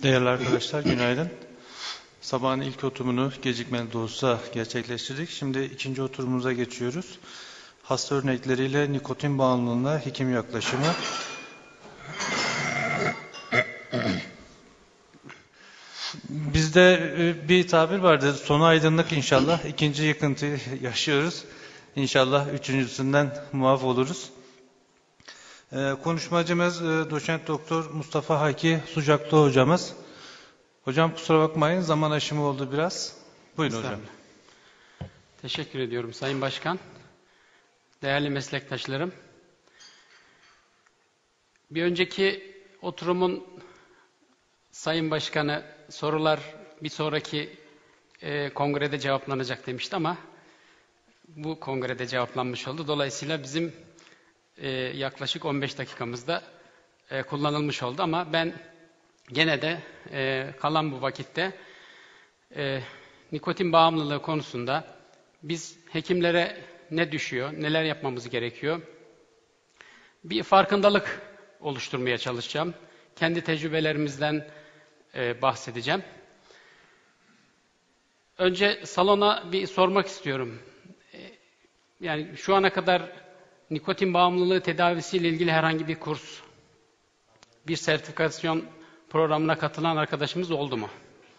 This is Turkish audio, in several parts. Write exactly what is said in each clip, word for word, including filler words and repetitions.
Değerli arkadaşlar, günaydın. Sabahın ilk oturumunu gecikmeli de olsa gerçekleştirdik. Şimdi ikinci oturumumuza geçiyoruz. Hasta örnekleriyle nikotin bağımlılığına hekim yaklaşımı. Bizde bir tabir vardı, sonu aydınlık inşallah. İkinci yıkıntıyı yaşıyoruz. İnşallah üçüncüsünden muaf oluruz. Ee, konuşmacımız doçent doktor Mustafa Haki Sucaklı hocamız. Hocam kusura bakmayın, zaman aşımı oldu biraz. Buyurun hocam. Teşekkür ediyorum Sayın Başkan. Değerli meslektaşlarım. Bir önceki oturumun Sayın Başkanı sorular bir sonraki e, kongrede cevaplanacak demişti ama bu kongrede cevaplanmış oldu. Dolayısıyla bizim e, yaklaşık on beş dakikamızda e, kullanılmış oldu ama ben gene de e, kalan bu vakitte e, nikotin bağımlılığı konusunda biz hekimlere ne düşüyor, neler yapmamız gerekiyor? Bir farkındalık oluşturmaya çalışacağım. Kendi tecrübelerimizden e, bahsedeceğim. Önce salona bir sormak istiyorum. E, yani şu ana kadar nikotin bağımlılığı tedavisiyle ilgili herhangi bir kurs, bir sertifikasyon programına katılan arkadaşımız oldu mu?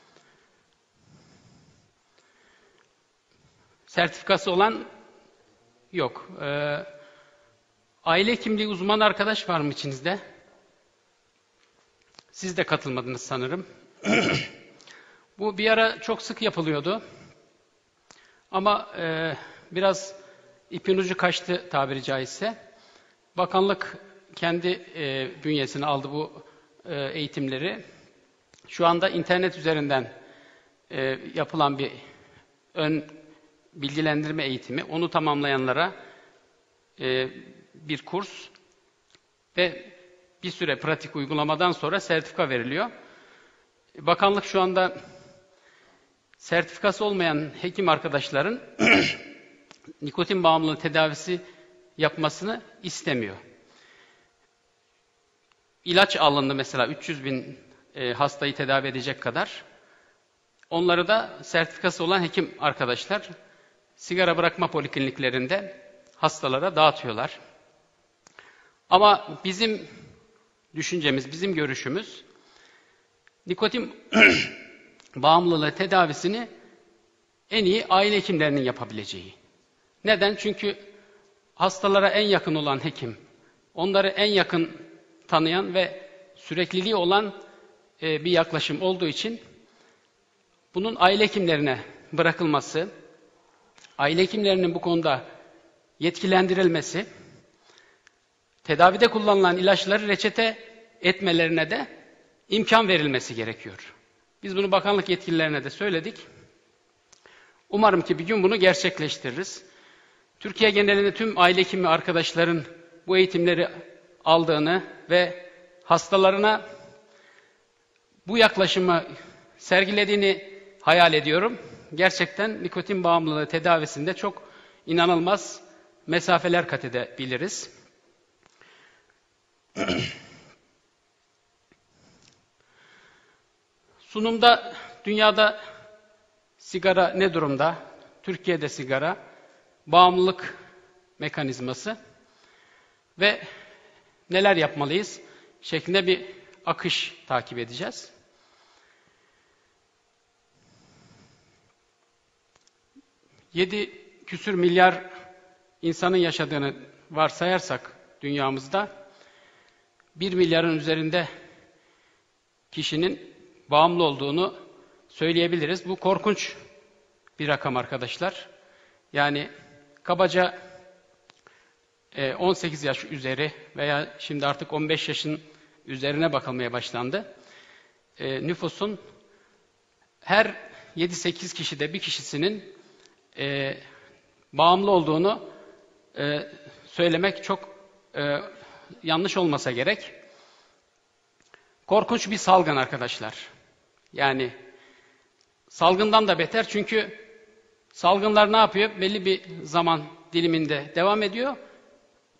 Sertifikası olan yok. Ee, aile hekimliği uzman arkadaş var mı içinizde? Siz de katılmadınız sanırım. Bu bir ara çok sık yapılıyordu. Ama e, biraz ipin ucu kaçtı tabiri caizse. Bakanlık kendi e, bünyesine aldı bu e, eğitimleri. Şu anda internet üzerinden e, yapılan bir ön bilgilendirme eğitimi, onu tamamlayanlara e, bir kurs ve bir süre pratik uygulamadan sonra sertifika veriliyor. Bakanlık şu anda sertifikası olmayan hekim arkadaşların nikotin bağımlılığı tedavisi yapmasını istemiyor. İlaç alındı mesela üç yüz bin e, hastayı tedavi edecek kadar. Onları da sertifikası olan hekim arkadaşlar sigara bırakma polikliniklerinde hastalara dağıtıyorlar. Ama bizim düşüncemiz, bizim görüşümüz nikotin bağımlılığı tedavisini en iyi aile hekimlerinin yapabileceği. Neden? Çünkü hastalara en yakın olan hekim, onları en yakın tanıyan ve sürekliliği olan e, bir yaklaşım olduğu için bunun aile hekimlerine bırakılması, aile hekimlerinin bu konuda yetkilendirilmesi, tedavide kullanılan ilaçları reçete etmelerine de imkan verilmesi gerekiyor. Biz bunu bakanlık yetkililerine de söyledik. Umarım ki bir gün bunu gerçekleştiririz. Türkiye genelinde tüm aile hekimi arkadaşların bu eğitimleri aldığını ve hastalarına bu yaklaşımı sergilediğini hayal ediyorum. Gerçekten nikotin bağımlılığı tedavisinde çok inanılmaz mesafeler kat edebiliriz. Sunumda dünyada sigara ne durumda? Türkiye'de sigara, bağımlılık mekanizması ve neler yapmalıyız şeklinde bir akış takip edeceğiz. Yedi küsür milyar insanın yaşadığını varsayarsak dünyamızda bir milyarın üzerinde kişinin bağımlı olduğunu söyleyebiliriz. Bu korkunç bir rakam arkadaşlar. Yani kabaca on sekiz yaş üzeri veya şimdi artık on beş yaşın üzerine bakılmaya başlandı. Nüfusun her yedi sekiz kişide bir kişisinin e, bağımlı olduğunu e, söylemek çok e, yanlış olmasa gerek. Korkunç bir salgın arkadaşlar. Yani salgından da beter çünkü salgınlar ne yapıyor? Belli bir zaman diliminde devam ediyor.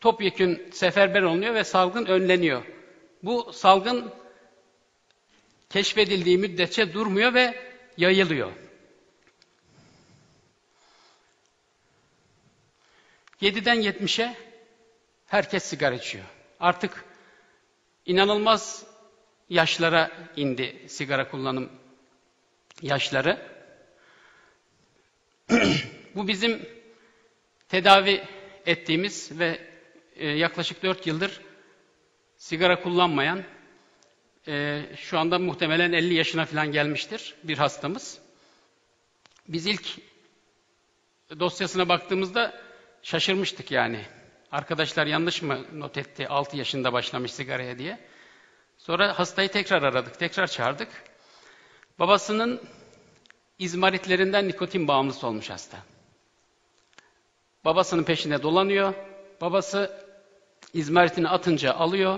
Topyekün seferber olunuyor ve salgın önleniyor. Bu salgın keşfedildiği müddetçe durmuyor ve yayılıyor. yediden yetmişe herkes sigara içiyor. Artık inanılmaz yaşlara indi sigara kullanım yaşları. Bu bizim tedavi ettiğimiz ve e, yaklaşık dört yıldır sigara kullanmayan, e, şu anda muhtemelen elli yaşına falan gelmiştir bir hastamız. Biz ilk dosyasına baktığımızda şaşırmıştık yani. Arkadaşlar yanlış mı not etti, altı yaşında başlamış sigaraya diye. Sonra hastayı tekrar aradık, tekrar çağırdık. Babasının izmaritlerinden nikotin bağımlısı olmuş hasta. Babasının peşinde dolanıyor. Babası izmaritini atınca alıyor.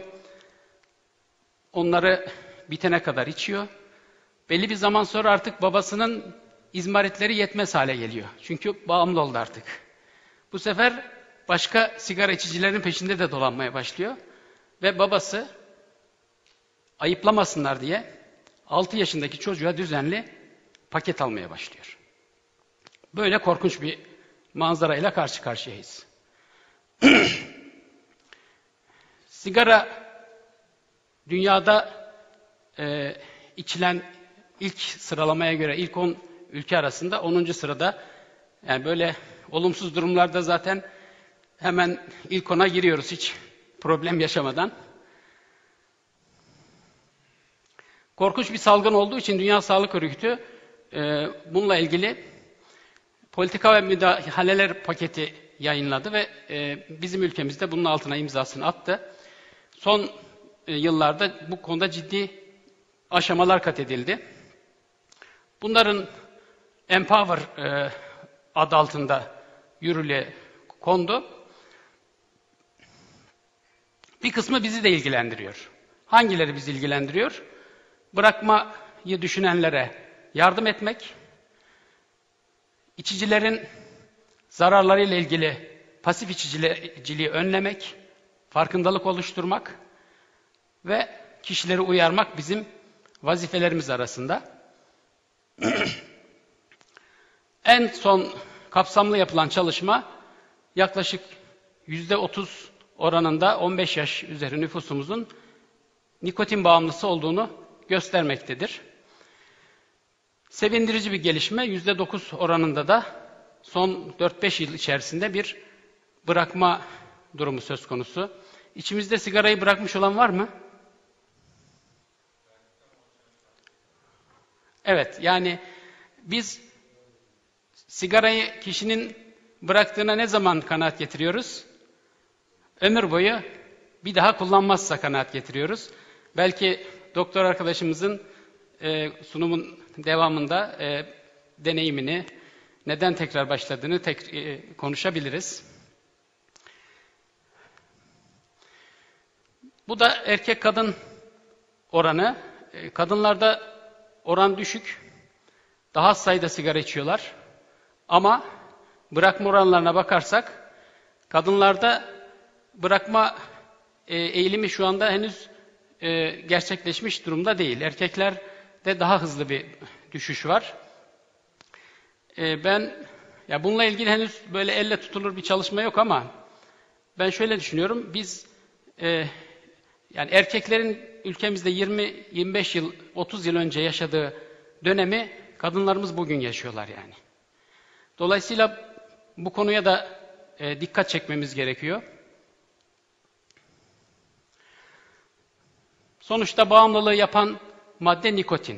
Onları bitene kadar içiyor. Belli bir zaman sonra artık babasının izmaritleri yetmez hale geliyor. Çünkü bağımlı oldu artık. Bu sefer başka sigara içicilerin peşinde de dolanmaya başlıyor. Ve babası ayıplamasınlar diye altı yaşındaki çocuğa düzenli paket almaya başlıyor. Böyle korkunç bir manzarayla karşı karşıyayız. Sigara dünyada e, içilen ilk sıralamaya göre ilk on ülke arasında onuncu sırada. Yani böyle olumsuz durumlarda zaten hemen ilk ona giriyoruz hiç problem yaşamadan. Korkunç bir salgın olduğu için Dünya Sağlık Örgütü e, bununla ilgili politika ve müdahaleler paketi yayınladı ve e, bizim ülkemizde bunun altına imzasını attı. Son e, yıllarda bu konuda ciddi aşamalar kat edildi. Bunların Empower e, adı altında yürürlüğe kondu. Bir kısmı bizi de ilgilendiriyor. Hangileri bizi ilgilendiriyor? Bırakmayı düşünenlere yardım etmek, içicilerin zararlarıyla ilgili pasif içiciliği önlemek, farkındalık oluşturmak ve kişileri uyarmak bizim vazifelerimiz arasında. En son kapsamlı yapılan çalışma yaklaşık yüzde otuz oranında on beş yaş üzeri nüfusumuzun nikotin bağımlısı olduğunu göstermektedir. Sevindirici bir gelişme, yüzde dokuz oranında da son dört beş yıl içerisinde bir bırakma durumu söz konusu. İçimizde sigarayı bırakmış olan var mı? Evet, yani biz sigarayı kişinin bıraktığına ne zaman kanaat getiriyoruz? Ömür boyu bir daha kullanmazsa kanaat getiriyoruz. Belki doktor arkadaşımızın e, sunumun devamında e, deneyimini, neden tekrar başladığını tek, e, konuşabiliriz. Bu da erkek kadın oranı. E, kadınlarda oran düşük. Daha az sayıda sigara içiyorlar. Ama bırakma oranlarına bakarsak kadınlarda bırakma e, eğilimi şu anda henüz e, gerçekleşmiş durumda değil. Erkeklerde daha hızlı bir düşüş var. E, ben ya bununla ilgili henüz böyle elle tutulur bir çalışma yok ama ben şöyle düşünüyorum. Biz e, yani erkeklerin ülkemizde yirmi yirmi beş yıl, otuz yıl önce yaşadığı dönemi kadınlarımız bugün yaşıyorlar yani. Dolayısıyla bu konuya da e, dikkat çekmemiz gerekiyor. Sonuçta bağımlılığı yapan madde nikotin.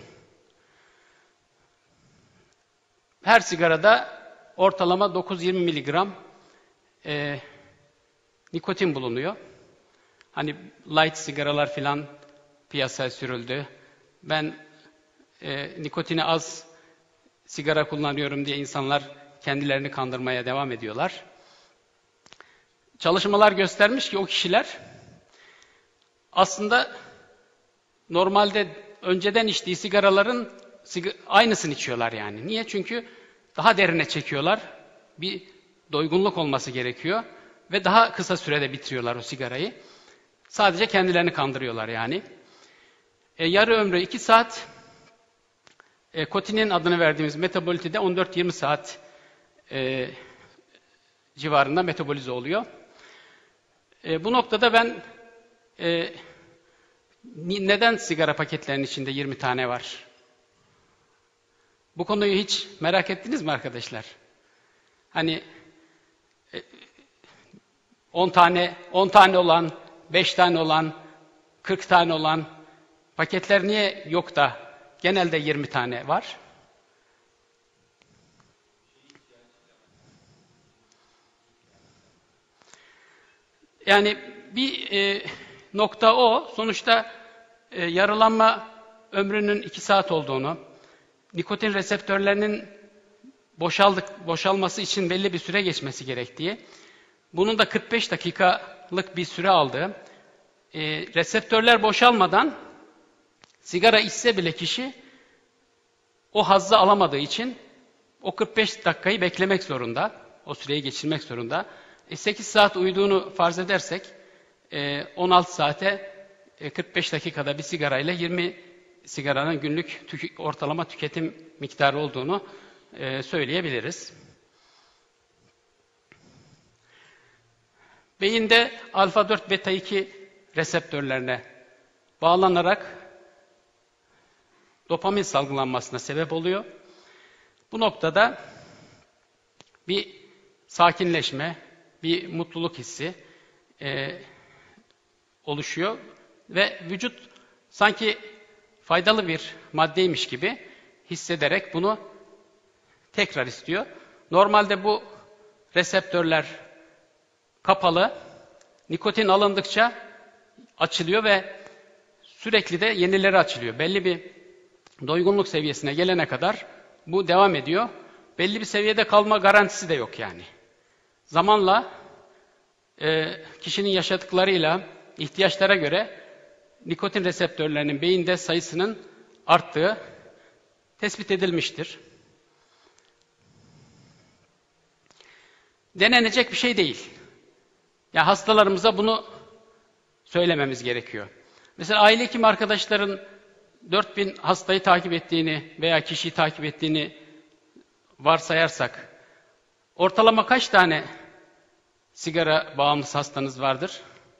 Her sigarada ortalama dokuz yirmi miligram e, nikotin bulunuyor. Hani light sigaralar filan piyasaya sürüldü. Ben e, nikotini az sigara kullanıyorum diye insanlar kendilerini kandırmaya devam ediyorlar. Çalışmalar göstermiş ki o kişiler aslında normalde önceden içtiği sigaraların aynısını içiyorlar yani. Niye? Çünkü daha derine çekiyorlar. Bir doygunluk olması gerekiyor. Ve daha kısa sürede bitiriyorlar o sigarayı. Sadece kendilerini kandırıyorlar yani. E, yarı ömrü iki saat. E, Kotinin adını verdiğimiz metaboliti de on dört yirmi saat e, civarında metabolize oluyor. E, bu noktada ben e, neden sigara paketlerinin içinde yirmi tane var? Bu konuyu hiç merak ettiniz mi arkadaşlar? Hani e, on tane, on tane olan, beş tane olan, kırk tane olan paketler niye yok da genelde yirmi tane var? Yani bir e, nokta o. Sonuçta e, yarılanma ömrünün iki saat olduğunu, nikotin reseptörlerinin boşaldık, boşalması için belli bir süre geçmesi gerektiği, bunun da kırk beş dakikalık bir süre aldığı, e, reseptörler boşalmadan sigara içse bile kişi o hazzı alamadığı için o kırk beş dakikayı beklemek zorunda, o süreyi geçirmek zorunda. E, sekiz saat uyuduğunu farz edersek, e, on altı saate e, kırk beş dakikada bir sigarayla yirmi sigaranın günlük tükü, ortalama tüketim miktarı olduğunu e, söyleyebiliriz. Beyinde alfa dört beta iki reseptörlerine bağlanarak dopamin salgılanmasına sebep oluyor. Bu noktada bir sakinleşme, bir mutluluk hissi e, oluşuyor ve vücut sanki faydalı bir maddeymiş gibi hissederek bunu tekrar istiyor. Normalde bu reseptörler kapalı, nikotin alındıkça açılıyor ve sürekli de yenileri açılıyor. Belli bir doygunluk seviyesine gelene kadar bu devam ediyor. Belli bir seviyede kalma garantisi de yok yani. Zamanla e, kişinin yaşadıklarıyla, ihtiyaçlara göre nikotin reseptörlerinin beyinde sayısının arttığı tespit edilmiştir. Denenecek bir şey değil. Yani hastalarımıza bunu söylememiz gerekiyor. Mesela aile hekim arkadaşların dört bin hastayı takip ettiğini veya kişiyi takip ettiğini varsayarsak, ortalama kaç tane sigara bağımlısı hastanız vardır?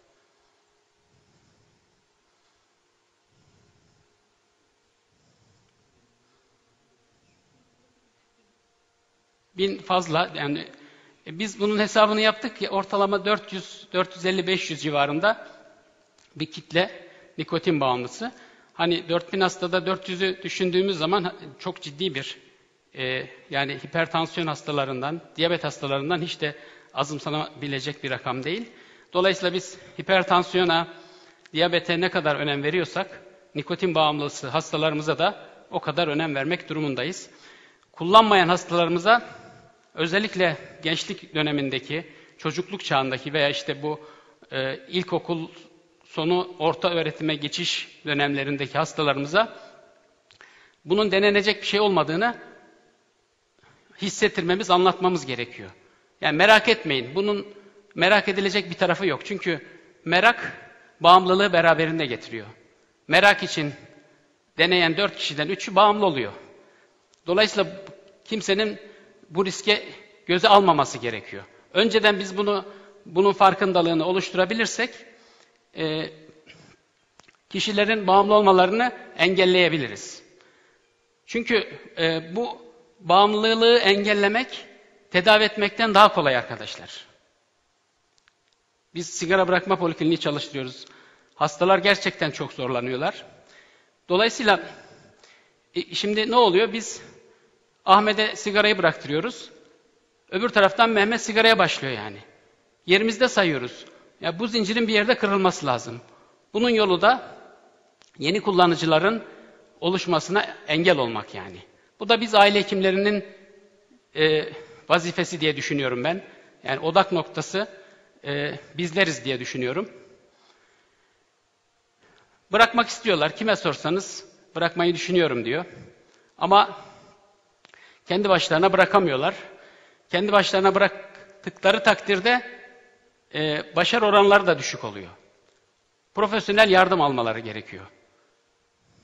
Bin fazla. Yani biz bunun hesabını yaptık ki ortalama dört yüz, dört yüz elli, beş yüz civarında bir kitle nikotin bağımlısı. Hani dört bin hastada dört yüzü düşündüğümüz zaman çok ciddi bir e, yani hipertansiyon hastalarından, diyabet hastalarından hiç de azımsanabilecek bir rakam değil. Dolayısıyla biz hipertansiyona, diyabete ne kadar önem veriyorsak, nikotin bağımlısı hastalarımıza da o kadar önem vermek durumundayız. Kullanmayan hastalarımıza özellikle gençlik dönemindeki, çocukluk çağındaki veya işte bu e, ilkokul sonu orta öğretime geçiş dönemlerindeki hastalarımıza bunun denenecek bir şey olmadığını hissettirmemiz, anlatmamız gerekiyor. Yani merak etmeyin, bunun merak edilecek bir tarafı yok. Çünkü merak bağımlılığı beraberinde getiriyor. Merak için deneyen dört kişiden üçü bağımlı oluyor. Dolayısıyla kimsenin bu riske göze almaması gerekiyor. Önceden biz bunu bunun farkındalığını oluşturabilirsek e, kişilerin bağımlı olmalarını engelleyebiliriz. Çünkü e, bu bağımlılığı engellemek tedavi etmekten daha kolay arkadaşlar. Biz sigara bırakma polikliniği çalıştırıyoruz. Hastalar gerçekten çok zorlanıyorlar. Dolayısıyla e, şimdi ne oluyor? Biz Ahmet'e sigarayı bıraktırıyoruz. Öbür taraftan Mehmet sigaraya başlıyor yani. Yerimizde sayıyoruz. Ya bu zincirin bir yerde kırılması lazım. Bunun yolu da yeni kullanıcıların oluşmasına engel olmak yani. Bu da biz aile hekimlerinin e, vazifesi diye düşünüyorum ben. Yani odak noktası e, bizleriz diye düşünüyorum. Bırakmak istiyorlar. Kime sorsanız bırakmayı düşünüyorum diyor. Ama kendi başlarına bırakamıyorlar. Kendi başlarına bıraktıkları takdirde e, başarı oranları da düşük oluyor. Profesyonel yardım almaları gerekiyor.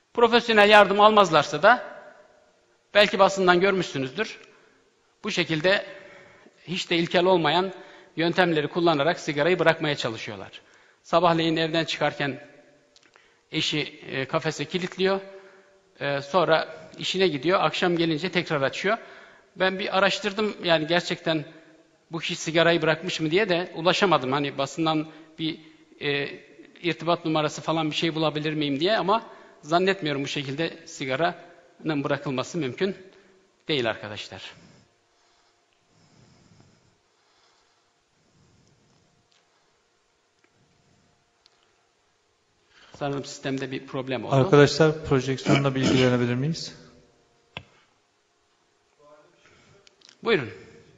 Profesyonel yardım almazlarsa da belki basından görmüşsünüzdür. Bu şekilde hiç de ilkel olmayan yöntemleri kullanarak sigarayı bırakmaya çalışıyorlar. Sabahleyin evden çıkarken eşi e, kafese kilitliyor. E, sonra işine gidiyor. Akşam gelince tekrar açıyor. Ben bir araştırdım yani gerçekten bu kişi sigarayı bırakmış mı diye de ulaşamadım. Hani basından bir e, irtibat numarası falan bir şey bulabilir miyim diye ama zannetmiyorum bu şekilde sigaranın bırakılması mümkün değil arkadaşlar. Sanırım sistemde bir problem oldu. Arkadaşlar projeksiyonla bilgilenebilir miyiz? Buyurun.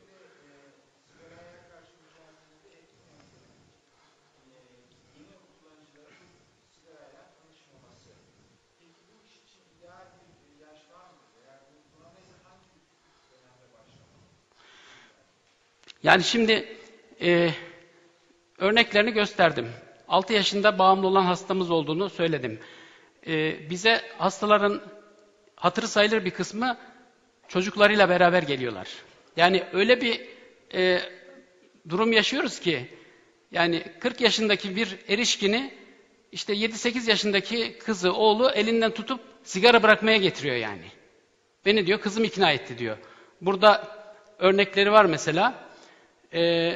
Yani şimdi e, örneklerini gösterdim. altı yaşında bağımlı olan hastamız olduğunu söyledim. E, bize hastaların hatırı sayılır bir kısmı çocuklarıyla beraber geliyorlar. Yani öyle bir e, durum yaşıyoruz ki, yani kırk yaşındaki bir erişkini işte yedi sekiz yaşındaki kızı, oğlu elinden tutup sigara bırakmaya getiriyor yani. Beni diyor kızım ikna etti diyor. Burada örnekleri var mesela. Ee,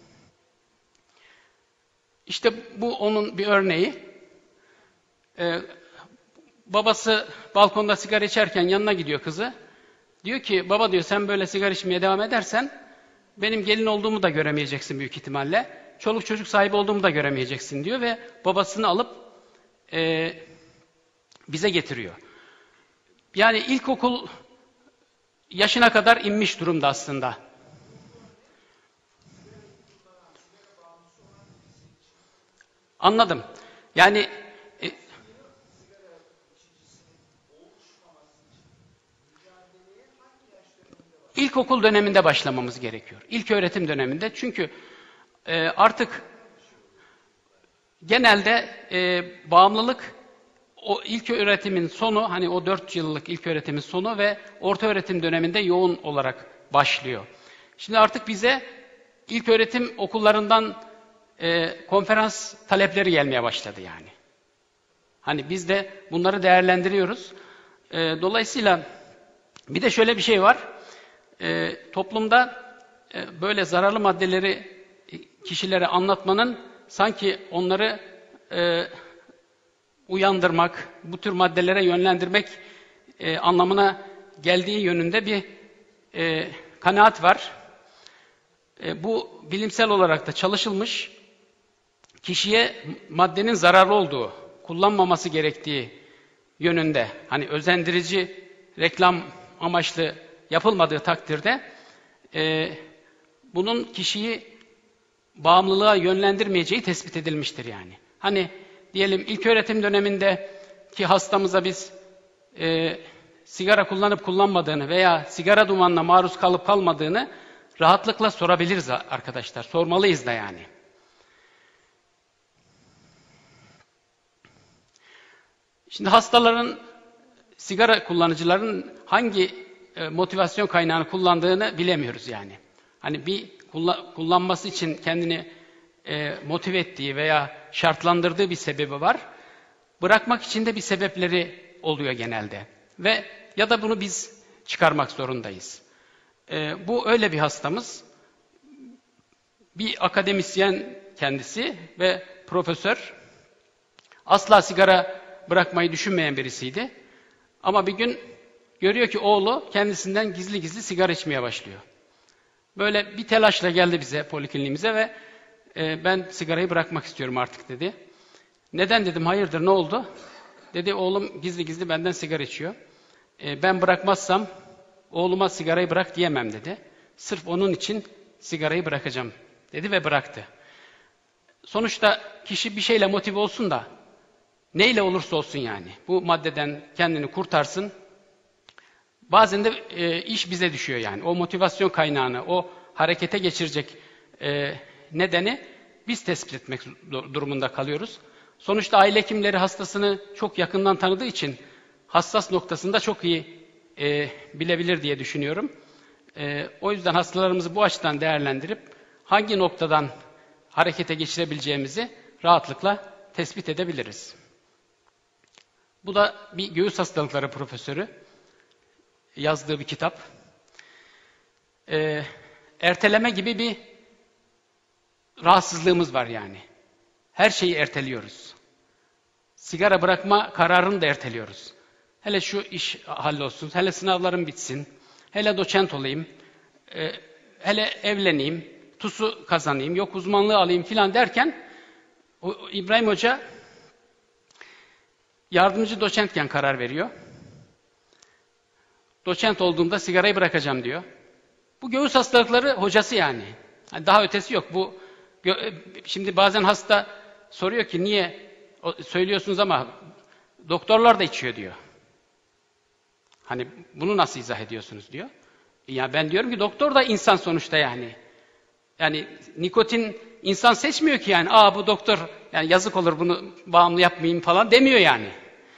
işte bu onun bir örneği. Ee, babası balkonda sigara içerken yanına gidiyor kızı. Diyor ki baba diyor sen böyle sigara içmeye devam edersen benim gelin olduğumu da göremeyeceksin büyük ihtimalle. Çoluk çocuk sahibi olduğumu da göremeyeceksin diyor ve babasını alıp e, bize getiriyor. Yani ilkokul yaşına kadar inmiş durumda aslında. Anladım. Yani e, ilkokul döneminde başlamamız gerekiyor. İlköğretim döneminde. Çünkü e, artık genelde e, bağımlılık o ilköğretimin sonu, hani o dört yıllık ilköğretimin sonu ve ortaöğretim döneminde yoğun olarak başlıyor. Şimdi artık bize ilköğretim okullarından e, konferans talepleri gelmeye başladı yani. Hani biz de bunları değerlendiriyoruz. E, dolayısıyla bir de şöyle bir şey var. E, toplumda e, böyle zararlı maddeleri kişilere anlatmanın sanki onları e, uyandırmak, bu tür maddelere yönlendirmek e, anlamına geldiği yönünde bir e, kanaat var. E, bu bilimsel olarak da çalışılmış. Kişiye maddenin zararlı olduğu, kullanmaması gerektiği yönünde, hani özendirici, reklam amaçlı yapılmadığı takdirde e, bunun kişiyi bağımlılığa yönlendirmeyeceği tespit edilmiştir yani. Hani diyelim ilköğretim dönemindeki hastamıza biz e, sigara kullanıp kullanmadığını veya sigara dumanına maruz kalıp kalmadığını rahatlıkla sorabiliriz arkadaşlar. Sormalıyız da yani. Şimdi hastaların, sigara kullanıcıların hangi e, motivasyon kaynağını kullandığını bilemiyoruz yani. Hani bir kullan, kullanması için kendini e, motive ettiği veya şartlandırdığı bir sebebi var. Bırakmak için de bir sebepleri oluyor genelde. Ve ya da bunu biz çıkarmak zorundayız. E, bu öyle bir hastamız. Bir akademisyen kendisi ve profesör. Asla sigara bırakmayı düşünmeyen birisiydi. Ama bir gün görüyor ki oğlu kendisinden gizli gizli sigara içmeye başlıyor. Böyle bir telaşla geldi bize, polikliniğimize ve e, ben sigarayı bırakmak istiyorum artık dedi. Neden dedim, hayırdır ne oldu? Dedi oğlum gizli gizli benden sigara içiyor. E, ben bırakmazsam oğluma sigarayı bırak diyemem dedi. Sırf onun için sigarayı bırakacağım dedi ve bıraktı. Sonuçta kişi bir şeyle motive olsun da neyle olursa olsun yani bu maddeden kendini kurtarsın. Bazen de e, iş bize düşüyor yani. O motivasyon kaynağını, o harekete geçirecek e, nedeni biz tespit etmek durumunda kalıyoruz. Sonuçta aile hekimleri hastasını çok yakından tanıdığı için hassas noktasında çok iyi e, bilebilir diye düşünüyorum. E, o yüzden hastalarımızı bu açıdan değerlendirip hangi noktadan harekete geçirebileceğimizi rahatlıkla tespit edebiliriz. Bu da bir göğüs hastalıkları profesörü yazdığı bir kitap. E, erteleme gibi bir rahatsızlığımız var yani. Her şeyi erteliyoruz. Sigara bırakma kararını da erteliyoruz. Hele şu iş hallolsun, hele sınavlarım bitsin, hele doçent olayım, e, hele evleneyim, TUS'u kazanayım, yok uzmanlığı alayım filan derken o, İbrahim Hoca yardımcı doçentken karar veriyor. Doçent olduğumda sigarayı bırakacağım diyor. Bu göğüs hastalıkları hocası yani. Yani daha ötesi yok. Bu şimdi bazen hasta soruyor ki niye söylüyorsunuz ama doktorlar da içiyor diyor. Hani bunu nasıl izah ediyorsunuz diyor. Ya ben diyorum ki doktor da insan sonuçta yani. Yani nikotin insan seçmiyor ki yani. Aa bu doktor yani yazık olur bunu bağımlı yapmayayım falan demiyor yani.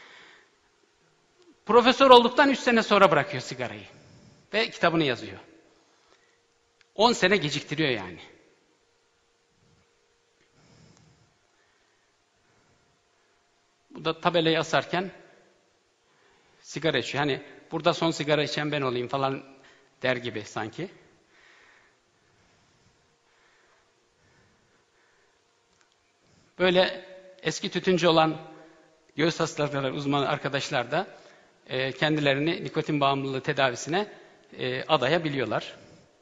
Profesör olduktan üç sene sonra bırakıyor sigarayı. Ve kitabını yazıyor. on sene geciktiriyor yani. Bu da tabelayı asarken sigara içiyor. Hani burada son sigara içen ben olayım falan der gibi sanki. Böyle eski tütüncü olan göğüs hastalıkları uzmanı arkadaşlar da e, kendilerini nikotin bağımlılığı tedavisine e, adayabiliyorlar.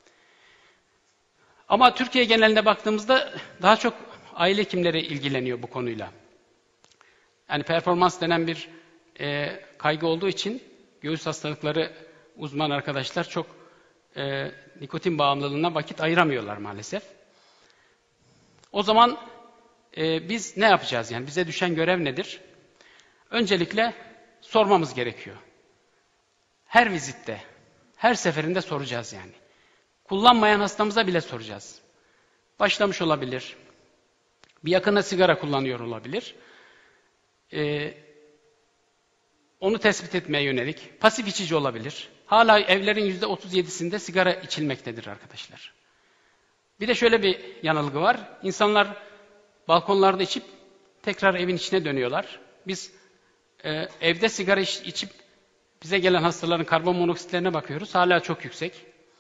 Ama Türkiye genelinde baktığımızda daha çok aile hekimleri ilgileniyor bu konuyla. Yani performans denen bir e, kaygı olduğu için göğüs hastalıkları uzman arkadaşlar çok e, nikotin bağımlılığına vakit ayıramıyorlar maalesef. O zaman e, biz ne yapacağız yani? Bize düşen görev nedir? Öncelikle sormamız gerekiyor. Her vizitte, her seferinde soracağız yani. Kullanmayan hastamıza bile soracağız. Başlamış olabilir. Bir yakına sigara kullanıyor olabilir. Ee, onu tespit etmeye yönelik. Pasif içici olabilir. Hala evlerin yüzde otuz yedisinde sigara içilmektedir arkadaşlar. Bir de şöyle bir yanılgı var. İnsanlar balkonlarda içip tekrar evin içine dönüyorlar. Biz e, evde sigara iç, içip bize gelen hastaların karbon monoksitlerine bakıyoruz. Hala çok yüksek.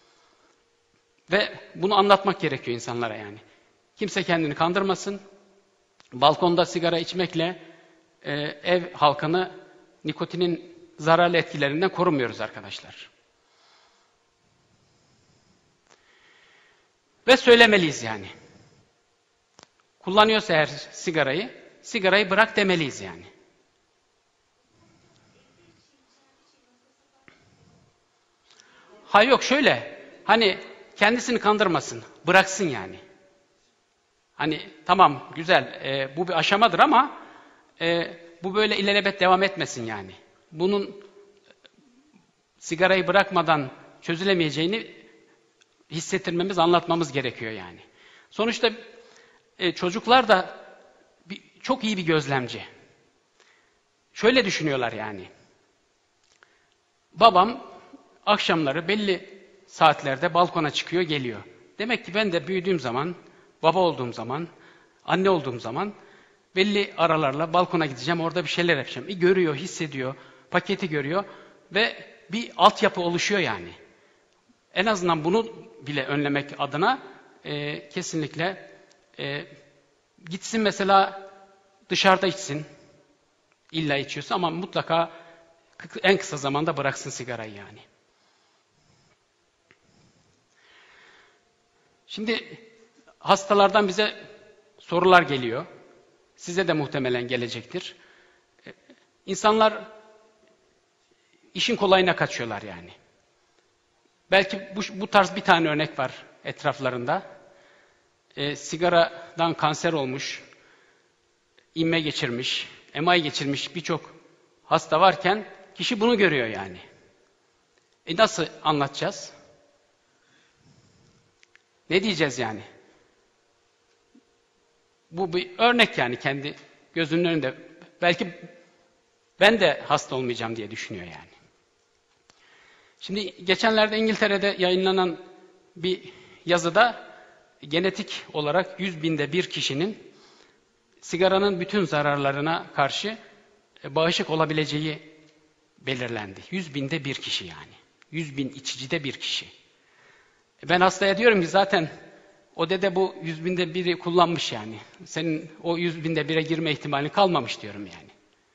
Ve bunu anlatmak gerekiyor insanlara yani. Kimse kendini kandırmasın. Balkonda sigara içmekle e, ev halkını nikotinin zararlı etkilerinden korumuyoruz arkadaşlar. Ve söylemeliyiz yani. Kullanıyorsa eğer sigarayı, sigarayı bırak demeliyiz yani. Ha yok şöyle, hani kendisini kandırmasın, bıraksın yani. Hani tamam güzel, e, bu bir aşamadır ama e, bu böyle ilelebet devam etmesin yani. Bunun sigarayı bırakmadan çözülemeyeceğini hissettirmemiz, anlatmamız gerekiyor yani. Sonuçta e, çocuklar da bir, çok iyi bir gözlemci. Şöyle düşünüyorlar yani. Babam akşamları belli saatlerde balkona çıkıyor, geliyor. Demek ki ben de büyüdüğüm zaman, baba olduğum zaman, anne olduğum zaman belli aralarla balkona gideceğim, orada bir şeyler yapacağım. E, görüyor, hissediyor, paketi görüyor ve bir altyapı oluşuyor yani. En azından bunu bile önlemek adına e, kesinlikle e, gitsin mesela dışarıda içsin. İlla içiyorsa ama mutlaka en kısa zamanda bıraksın sigarayı yani. Şimdi hastalardan bize sorular geliyor. Size de muhtemelen gelecektir. İnsanlar işin kolayına kaçıyorlar yani. Belki bu, bu tarz bir tane örnek var etraflarında. E, sigaradan kanser olmuş, inme geçirmiş, M I geçirmiş birçok hasta varken kişi bunu görüyor yani. E nasıl anlatacağız? Ne diyeceğiz yani? Bu bir örnek yani kendi gözünün önünde. Belki Ben de hasta olmayacağım diye düşünüyor yani. Şimdi geçenlerde İngiltere'de yayınlanan bir yazıda genetik olarak yüz binde bir kişinin sigaranın bütün zararlarına karşı bağışık olabileceği belirlendi. Yüz binde bir kişi yani. Yüz bin içicide bir kişi. Ben hastaya diyorum ki zaten o dede bu yüz binde biri kullanmış yani. Senin o yüz binde bire girme ihtimali kalmamış diyorum yani.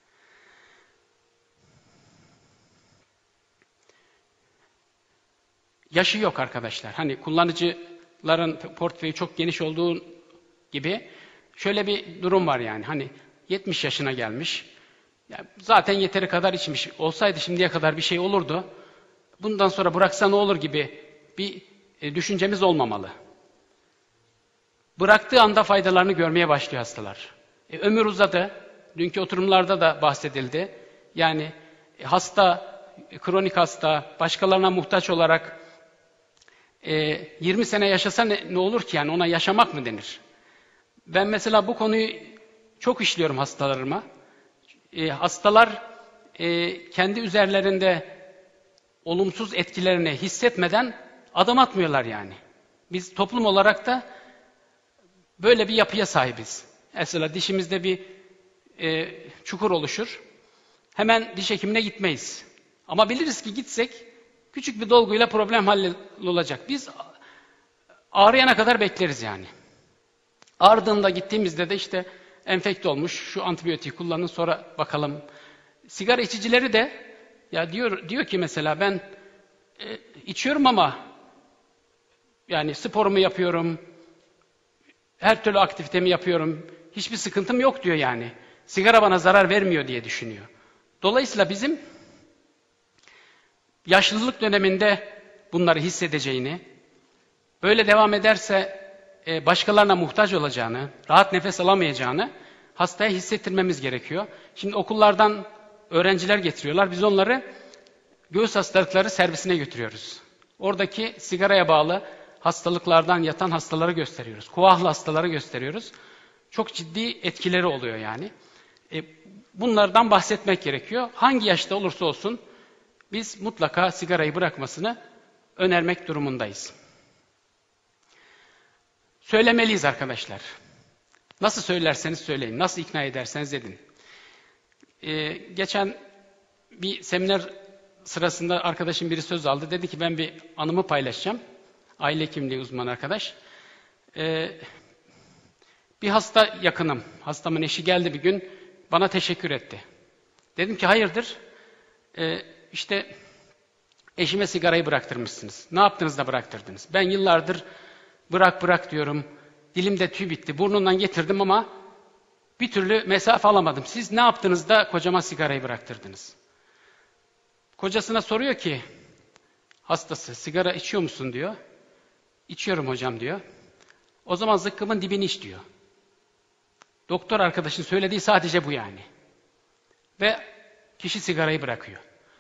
Yaşı yok arkadaşlar. Hani kullanıcıların portföyü çok geniş olduğu gibi şöyle bir durum var yani. Hani yetmiş yaşına gelmiş. Yani zaten yeteri kadar içmiş. Olsaydı şimdiye kadar bir şey olurdu. Bundan sonra bıraksa ne olur gibi bir e, düşüncemiz olmamalı. Bıraktığı anda faydalarını görmeye başlıyor hastalar. E, ömür uzadı. Dünkü oturumlarda da bahsedildi. Yani e, hasta, e, kronik hasta, başkalarına muhtaç olarak e, yirmi sene yaşasa ne, ne olur ki yani ona yaşamak mı denir? Ben mesela bu konuyu çok işliyorum hastalarıma. E, hastalar e, kendi üzerlerinde olumsuz etkilerini hissetmeden adım atmıyorlar yani. Biz toplum olarak da böyle bir yapıya sahibiz. Mesela dişimizde bir e, çukur oluşur. Hemen diş hekimine gitmeyiz. Ama biliriz ki gitsek küçük bir dolguyla problem hallolacak. Biz ağrıyana kadar bekleriz yani. Ardında gittiğimizde de işte enfekte olmuş, şu antibiyotiği kullanın sonra bakalım. Sigara içicileri de ya diyor diyor ki mesela ben e, içiyorum ama yani sporumu yapıyorum, her türlü aktivitemi yapıyorum, hiçbir sıkıntım yok diyor yani. Sigara bana zarar vermiyor diye düşünüyor. Dolayısıyla bizim yaşlılık döneminde bunları hissedeceğini, böyle devam ederse başkalarına muhtaç olacağını, rahat nefes alamayacağını hastaya hissettirmemiz gerekiyor. Şimdi okullardan öğrenciler getiriyorlar. Biz onları göğüs hastalıkları servisine götürüyoruz. Oradaki sigaraya bağlı hastalıklardan yatan hastaları gösteriyoruz. Kuahlı hastaları gösteriyoruz. Çok ciddi etkileri oluyor yani. E, bunlardan bahsetmek gerekiyor. Hangi yaşta olursa olsun biz mutlaka sigarayı bırakmasını önermek durumundayız. Söylemeliyiz arkadaşlar. Nasıl söylerseniz söyleyin, nasıl ikna ederseniz edin. Ee, geçen bir seminer sırasında arkadaşım biri söz aldı. Dedi ki ben bir anımı paylaşacağım. Aile hekimliği uzmanı arkadaş. Ee, bir hasta yakınım, hastamın eşi geldi bir gün bana teşekkür etti. Dedim ki hayırdır? Ee, işte eşime sigarayı bıraktırmışsınız. Ne yaptınız da bıraktırdınız? Ben yıllardır bırak bırak diyorum. Dilimde tüy bitti. Burnundan getirdim ama bir türlü mesafe alamadım. Siz ne yaptınız da kocama sigarayı bıraktırdınız? Kocasına soruyor ki hastası sigara içiyor musun diyor. İçiyorum hocam diyor. O zaman zıkkımın dibini iç diyor. Doktor arkadaşın söylediği sadece bu yani. Ve kişi sigarayı bırakıyor.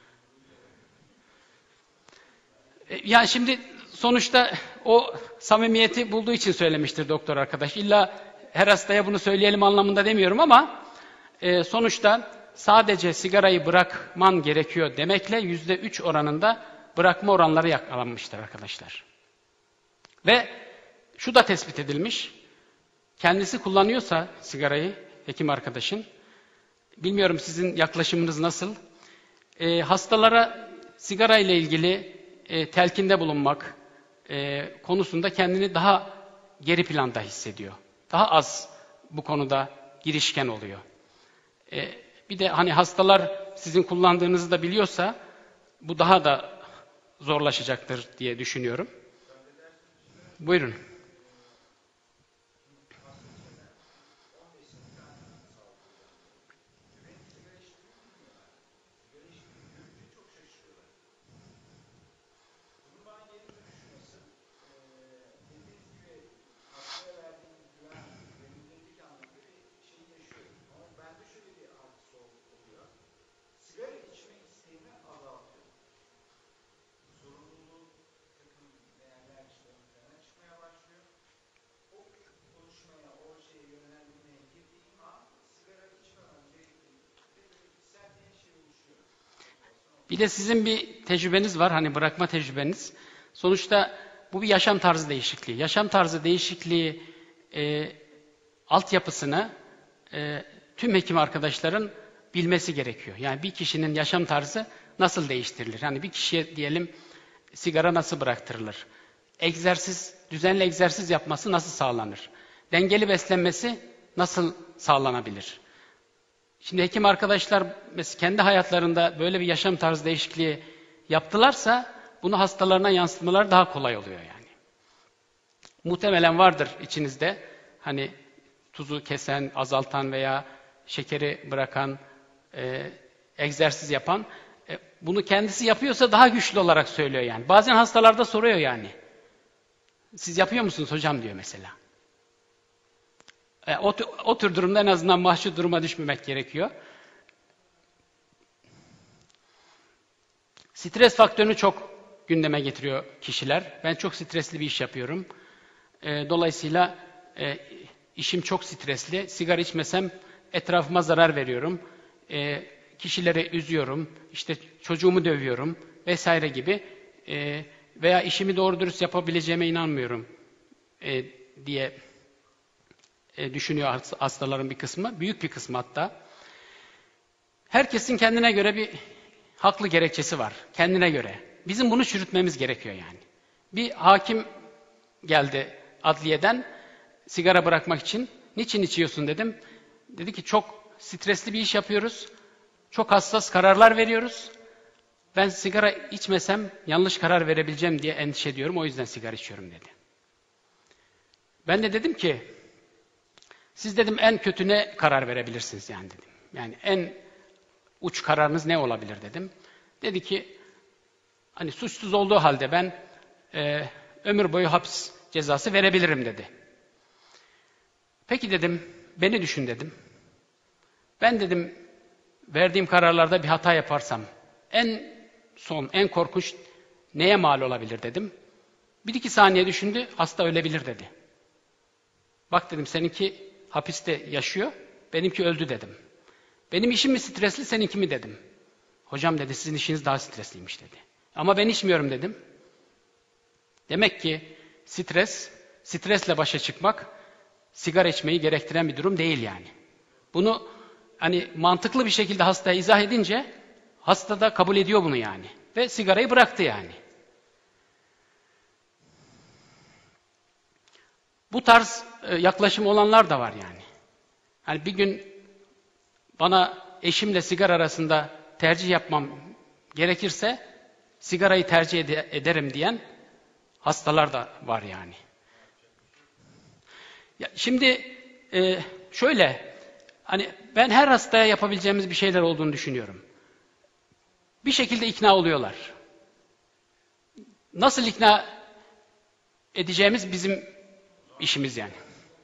E, yani şimdi sonuçta o samimiyeti bulduğu için söylemiştir doktor arkadaş. İlla her hastaya bunu söyleyelim anlamında demiyorum ama e, sonuçta sadece sigarayı bırakman gerekiyor demekle yüzde üç oranında bırakma oranları yakalanmıştır arkadaşlar. Ve şu da tespit edilmiş. Kendisi kullanıyorsa sigarayı hekim arkadaşın, bilmiyorum sizin yaklaşımınız nasıl, e, hastalara sigara ile ilgili e, telkinde bulunmak e, konusunda kendini daha geri planda hissediyor. Daha az bu konuda girişken oluyor. E, bir de hani hastalar sizin kullandığınızı da biliyorsa bu daha da zorlaşacaktır diye düşünüyorum. Buyurun. Bir de sizin bir tecrübeniz var, hani bırakma tecrübeniz. Sonuçta bu bir yaşam tarzı değişikliği. Yaşam tarzı değişikliği e, altyapısını e, tüm hekim arkadaşların bilmesi gerekiyor. Yani bir kişinin yaşam tarzı nasıl değiştirilir? Yani bir kişiye diyelim sigara nasıl bıraktırılır? Egzersiz, düzenli egzersiz yapması nasıl sağlanır? Dengeli beslenmesi nasıl sağlanabilir? Şimdi hekim arkadaşlar mesela kendi hayatlarında böyle bir yaşam tarzı değişikliği yaptılarsa bunu hastalarına yansıtmaları daha kolay oluyor yani. Muhtemelen vardır içinizde hani tuzu kesen, azaltan veya şekeri bırakan, e, egzersiz yapan. E, bunu kendisi yapıyorsa daha güçlü olarak söylüyor yani. Bazen hastalarda soruyor yani. Siz yapıyor musunuz hocam diyor mesela. E, o, o tür durumda en azından mahcup duruma düşmemek gerekiyor. Stres faktörünü çok gündeme getiriyor kişiler. Ben çok stresli bir iş yapıyorum. E, dolayısıyla e, işim çok stresli. Sigara içmesem etrafıma zarar veriyorum. E, kişileri üzüyorum. İşte çocuğumu dövüyorum vesaire gibi. E, veya işimi doğru dürüst yapabileceğime inanmıyorum e, diye e, düşünüyor hastaların bir kısmı. Büyük bir kısmı hatta. Herkesin kendine göre bir haklı gerekçesi var. Kendine göre. Bizim bunu çürütmemiz gerekiyor yani. Bir hakim geldi adliyeden sigara bırakmak için. Niçin içiyorsun dedim. Dedi ki çok stresli bir iş yapıyoruz. Çok hassas kararlar veriyoruz. Ben sigara içmesem yanlış karar verebileceğim diye endişe ediyorum. O yüzden sigara içiyorum dedi. Ben de dedim ki siz dedim en kötü ne karar verebilirsiniz yani dedim. Yani en uç kararınız ne olabilir dedim. Dedi ki hani suçsuz olduğu halde ben e, ömür boyu hapis cezası verebilirim dedi. Peki dedim beni düşün dedim. Ben dedim verdiğim kararlarda bir hata yaparsam en son, en korkunç neye mal olabilir dedim. Bir iki saniye düşündü, hasta ölebilir dedi. Bak dedim seninki hapiste yaşıyor, benimki öldü dedim. Benim işim mi stresli, seninki mi dedim. Hocam dedi sizin işiniz daha stresliymiş dedi. Ama ben içmiyorum dedim. Demek ki stres, stresle başa çıkmak sigara içmeyi gerektiren bir durum değil yani. Bunu hani mantıklı bir şekilde hastaya izah edince hasta da kabul ediyor bunu yani. Ve sigarayı bıraktı yani. Bu tarz e, yaklaşım olanlar da var yani. Hani bir gün bana eşimle sigara arasında tercih yapmam gerekirse sigarayı tercih ede- ederim diyen hastalar da var yani. Ya şimdi e, şöyle hani ben her hastaya yapabileceğimiz bir şeyler olduğunu düşünüyorum. Bir şekilde ikna oluyorlar. Nasıl ikna edeceğimiz bizim işimiz yani.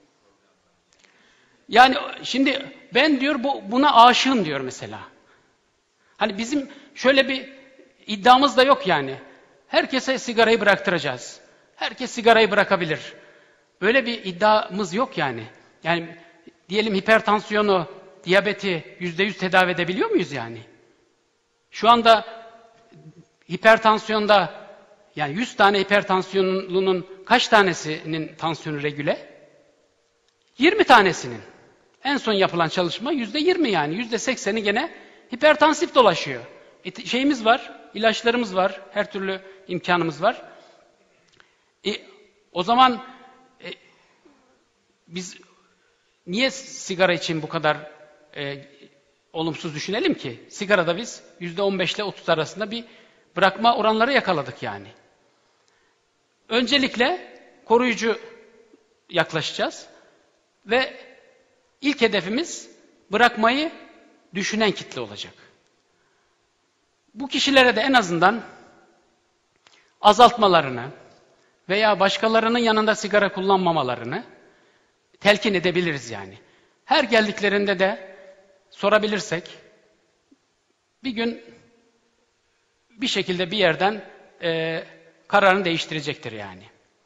Yani şimdi ben diyor bu, buna aşığım diyor mesela. Hani bizim şöyle bir iddiamız da yok yani. Herkese sigarayı bıraktıracağız. Herkes sigarayı bırakabilir. Böyle bir iddiamız yok yani. Yani diyelim hipertansiyonu, diyabeti yüzde yüz tedavi edebiliyor muyuz yani? Şu anda hipertansiyonda yani yüz tane hipertansiyonlunun kaç tanesinin tansiyonu regüle? yirmi tanesinin. En son yapılan çalışma yüzde yirmi yani. yüzde sekseni gene hipertansif dolaşıyor. E, şeyimiz var, ilaçlarımız var, her türlü imkanımız var. E, o zaman e, biz niye sigara için bu kadar e, olumsuz düşünelim ki? Sigarada biz yüzde on beş ile otuz arasında bir bırakma oranları yakaladık yani. Öncelikle koruyucu yaklaşacağız ve ilk hedefimiz bırakmayı düşünen kitle olacak. Bu kişilere de en azından azaltmalarını veya başkalarının yanında sigara kullanmamalarını telkin edebiliriz yani. Her geldiklerinde de sorabilirsek bir gün bir şekilde bir yerden e, kararını değiştirecektir yani.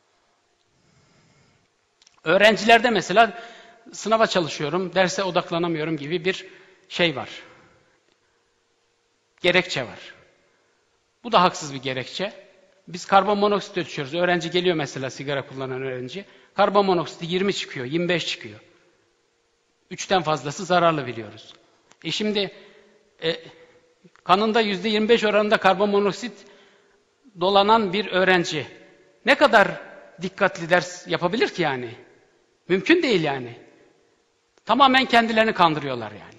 Öğrencilerde mesela sınava çalışıyorum, derse odaklanamıyorum gibi bir şey var. Gerekçe var. Bu da haksız bir gerekçe. Biz karbon monoksit ölçüyoruz. Öğrenci geliyor mesela, sigara kullanan öğrenci. Karbon monoksiti yirmi çıkıyor, yirmi beş çıkıyor. Üçten fazlası zararlı biliyoruz. E şimdi e, kanında yüzde yirmi beş oranında karbon monoksit dolanan bir öğrenci ne kadar dikkatli ders yapabilir ki yani? Mümkün değil yani. Tamamen kendilerini kandırıyorlar yani.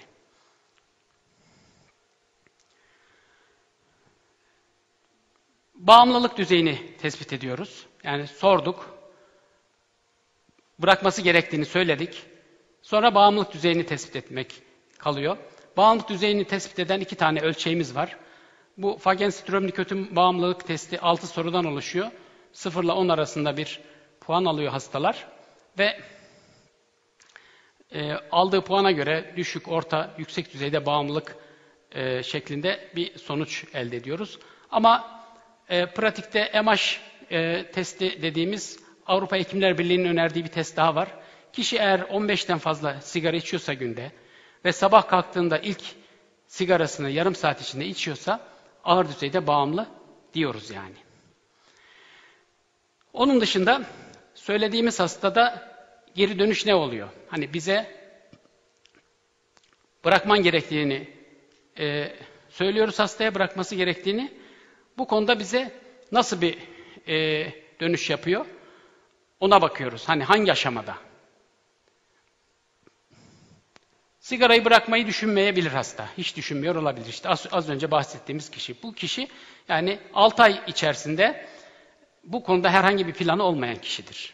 Bağımlılık düzeyini tespit ediyoruz. Yani sorduk. Bırakması gerektiğini söyledik. Sonra bağımlılık düzeyini tespit etmek kalıyor. Bağımlılık düzeyini tespit eden iki tane ölçeğimiz var. Bu Fagen-Ström-Nicotin bağımlılık testi altı sorudan oluşuyor. sıfır ile on arasında bir puan alıyor hastalar. Ve e, aldığı puana göre düşük, orta, yüksek düzeyde bağımlılık e, şeklinde bir sonuç elde ediyoruz. Ama e, pratikte M H e, testi dediğimiz Avrupa Hekimler Birliği'nin önerdiği bir test daha var. Kişi eğer on beşten fazla sigara içiyorsa günde ve sabah kalktığında ilk sigarasını yarım saat içinde içiyorsa ağır düzeyde bağımlı diyoruz yani. Onun dışında söylediğimiz hastada geri dönüş ne oluyor? Hani bize bırakman gerektiğini e, söylüyoruz, hastaya bırakması gerektiğini. Bu konuda bize nasıl bir e, dönüş yapıyor? Ona bakıyoruz. Hani hangi aşamada? Sigarayı bırakmayı düşünmeyebilir hasta. Hiç düşünmüyor olabilir. İşte az, az önce bahsettiğimiz kişi. Bu kişi yani altı ay içerisinde bu konuda herhangi bir planı olmayan kişidir.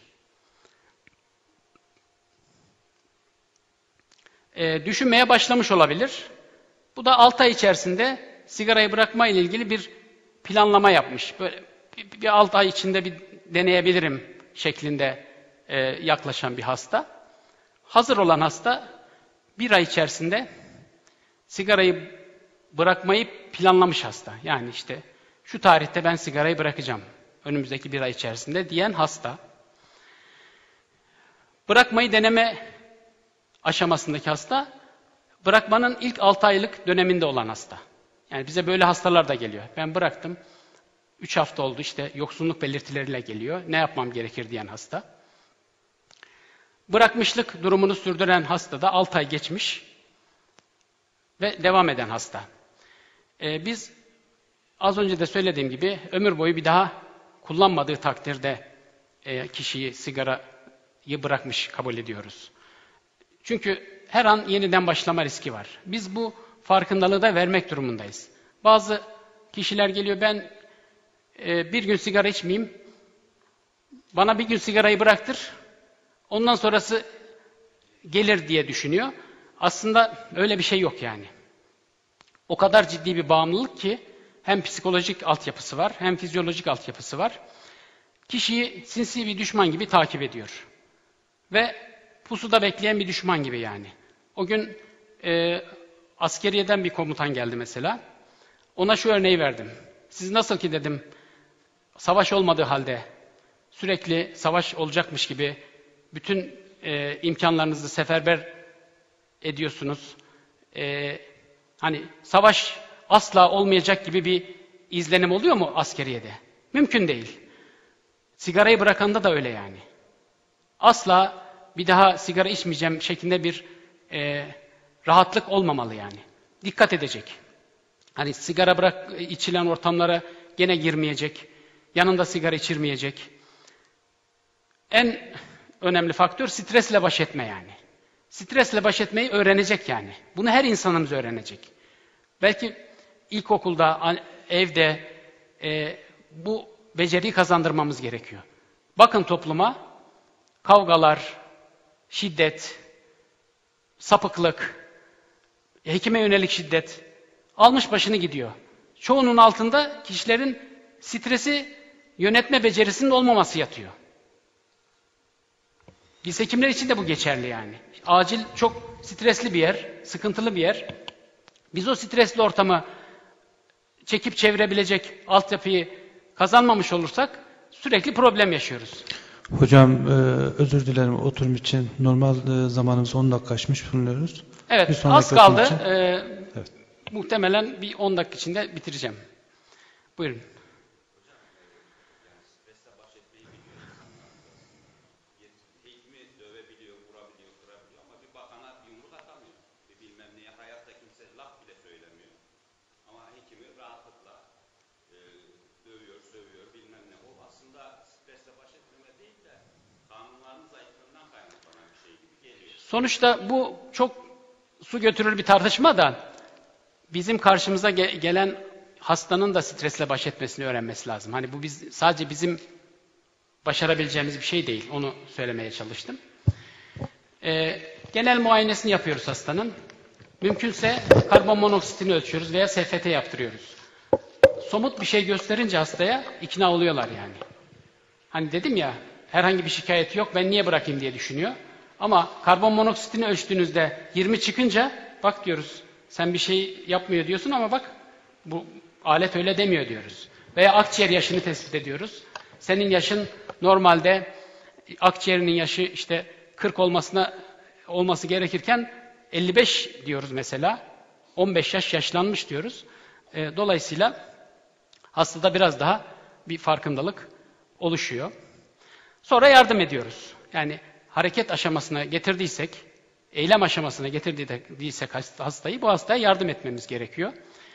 Ee, düşünmeye başlamış olabilir. Bu da altı ay içerisinde sigarayı bırakma ile ilgili bir planlama yapmış. Böyle bir, bir altı ay içinde bir deneyebilirim şeklinde e, yaklaşan bir hasta. Hazır olan hasta bir ay içerisinde sigarayı bırakmayı planlamış hasta. Yani işte şu tarihte ben sigarayı bırakacağım önümüzdeki bir ay içerisinde diyen hasta. Bırakmayı deneme aşamasındaki hasta, bırakmanın ilk altı aylık döneminde olan hasta. Yani bize böyle hastalar da geliyor. Ben bıraktım, üç hafta oldu, işte yoksunluk belirtileriyle geliyor. Ne yapmam gerekir diyen hasta. Bırakmışlık durumunu sürdüren hasta da altı ay geçmiş ve devam eden hasta. Ee, biz az önce de söylediğim gibi ömür boyu bir daha kullanmadığı takdirde e, kişiyi sigarayı bırakmış kabul ediyoruz. Çünkü her an yeniden başlama riski var. Biz bu farkındalığı da vermek durumundayız. Bazı kişiler geliyor, ben e, bir gün sigara içmeyeyim, bana bir gün sigarayı bıraktır, ondan sonrası gelir diye düşünüyor. Aslında öyle bir şey yok yani. O kadar ciddi bir bağımlılık ki hem psikolojik altyapısı var, hem fizyolojik altyapısı var. Kişiyi sinsi bir düşman gibi takip ediyor. Ve pusuda bekleyen bir düşman gibi yani. O gün e, askeriyeden bir komutan geldi mesela. Ona şu örneği verdim. Siz nasıl ki dedim, savaş olmadığı halde sürekli savaş olacakmış gibi bütün e, imkanlarınızı seferber ediyorsunuz. E, hani savaş asla olmayacak gibi bir izlenim oluyor mu askeriyede? Mümkün değil. Sigarayı bırakanda da öyle yani. Asla bir daha sigara içmeyeceğim şeklinde bir e, rahatlık olmamalı yani. Dikkat edecek. Hani sigara bırak içilen ortamlara gene girmeyecek. Yanında sigara içirmeyecek. En önemli faktör stresle baş etme yani. Stresle baş etmeyi öğrenecek yani. Bunu her insanımız öğrenecek. Belki ilkokulda, evde e, bu beceriyi kazandırmamız gerekiyor. Bakın topluma, kavgalar, şiddet, sapıklık, hekime yönelik şiddet almış başını gidiyor. Çoğunun altında kişilerin stresi yönetme becerisinin olmaması yatıyor. Biz hekimler için de bu geçerli yani. Acil çok stresli bir yer, sıkıntılı bir yer. Biz o stresli ortamı çekip çevirebilecek altyapıyı kazanmamış olursak sürekli problem yaşıyoruz. Hocam e, özür dilerim, oturum için normal e, zamanımız on dakika aşmış bulunuyoruz. Evet, az kaldı. Ee, evet. Muhtemelen bir on dakika içinde bitireceğim. Buyurun. Sonuçta bu çok su götürür bir tartışma da bizim karşımıza ge- gelen hastanın da stresle baş etmesini öğrenmesi lazım. Hani bu biz sadece bizim başarabileceğimiz bir şey değil. Onu söylemeye çalıştım. Ee, genel muayenesini yapıyoruz hastanın. Mümkünse karbon monoksitini ölçüyoruz veya S F T yaptırıyoruz. Somut bir şey gösterince hastaya ikna oluyorlar yani. Hani dedim ya, herhangi bir şikayet yok, ben niye bırakayım diye düşünüyor. Ama karbon monoksitini ölçtüğünüzde yirmi çıkınca bak diyoruz, sen bir şey yapmıyor diyorsun ama bak bu alet öyle demiyor diyoruz. Veya akciğer yaşını tespit ediyoruz. Senin yaşın normalde akciğerinin yaşı işte kırk olmasına olması gerekirken elli beş diyoruz mesela. on beş yaş yaşlanmış diyoruz. E, dolayısıyla hastada biraz daha bir farkındalık oluşuyor. Sonra yardım ediyoruz. Yani hareket aşamasına getirdiysek, eylem aşamasına getirdiysek hastayı, bu hastaya yardım etmemiz gerekiyor.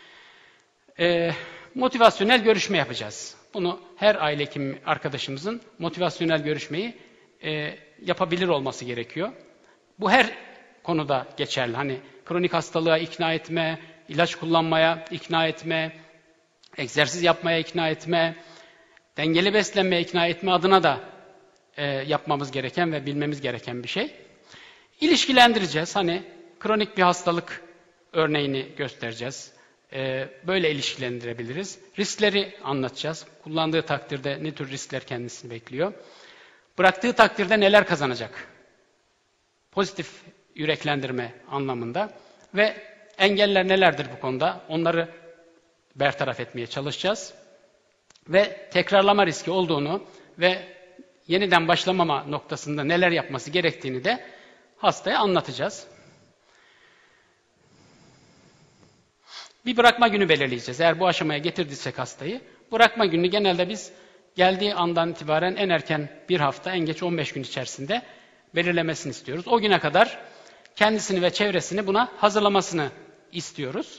Ee, motivasyonel görüşme yapacağız. Bunu her aile hekimi arkadaşımızın motivasyonel görüşmeyi e, yapabilir olması gerekiyor. Bu her konuda geçerli. Hani kronik hastalığa ikna etme, ilaç kullanmaya ikna etme, egzersiz yapmaya ikna etme, dengeli beslenmeye ikna etme adına da e, yapmamız gereken ve bilmemiz gereken bir şey. İlişkilendireceğiz. Hani kronik bir hastalık örneğini göstereceğiz. E, böyle ilişkilendirebiliriz. Riskleri anlatacağız. Kullandığı takdirde ne tür riskler kendisini bekliyor. Bıraktığı takdirde neler kazanacak? Pozitif yüreklendirme anlamında. Ve engeller nelerdir bu konuda? Onları bertaraf etmeye çalışacağız. Ve tekrarlama riski olduğunu ve yeniden başlamama noktasında neler yapması gerektiğini de hastaya anlatacağız. Bir bırakma günü belirleyeceğiz. Eğer bu aşamaya getirdiysek hastayı, bırakma gününü genelde biz geldiği andan itibaren en erken bir hafta, en geç on beş gün içerisinde belirlemesini istiyoruz. O güne kadar kendisini ve çevresini buna hazırlamasını istiyoruz.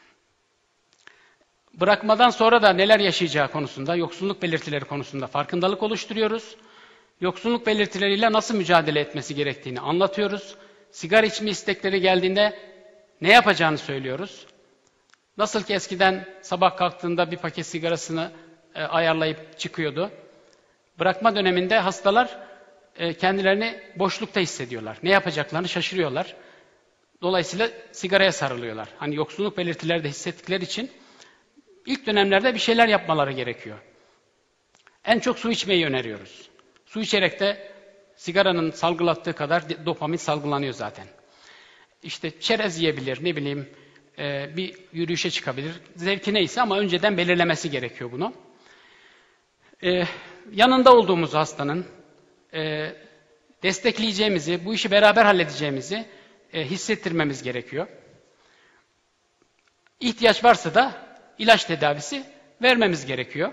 Bırakmadan sonra da neler yaşayacağı konusunda, yoksunluk belirtileri konusunda farkındalık oluşturuyoruz. Yoksunluk belirtileriyle nasıl mücadele etmesi gerektiğini anlatıyoruz. Sigara içme istekleri geldiğinde ne yapacağını söylüyoruz. Nasıl ki eskiden sabah kalktığında bir paket sigarasını e, ayarlayıp çıkıyordu. Bırakma döneminde hastalar e, kendilerini boşlukta hissediyorlar. Ne yapacaklarını şaşırıyorlar. Dolayısıyla sigaraya sarılıyorlar. Hani yoksunluk belirtileri de hissettikleri için ilk dönemlerde bir şeyler yapmaları gerekiyor. En çok su içmeyi öneriyoruz. Su içerek de sigaranın salgılattığı kadar dopamin salgılanıyor zaten. İşte çerez yiyebilir, ne bileyim e, bir yürüyüşe çıkabilir. Zevki neyse ama önceden belirlemesi gerekiyor bunu. E, yanında olduğumuz hastanın e, destekleyeceğimizi, bu işi beraber halledeceğimizi e, hissettirmemiz gerekiyor. İhtiyaç varsa da ilaç tedavisi vermemiz gerekiyor.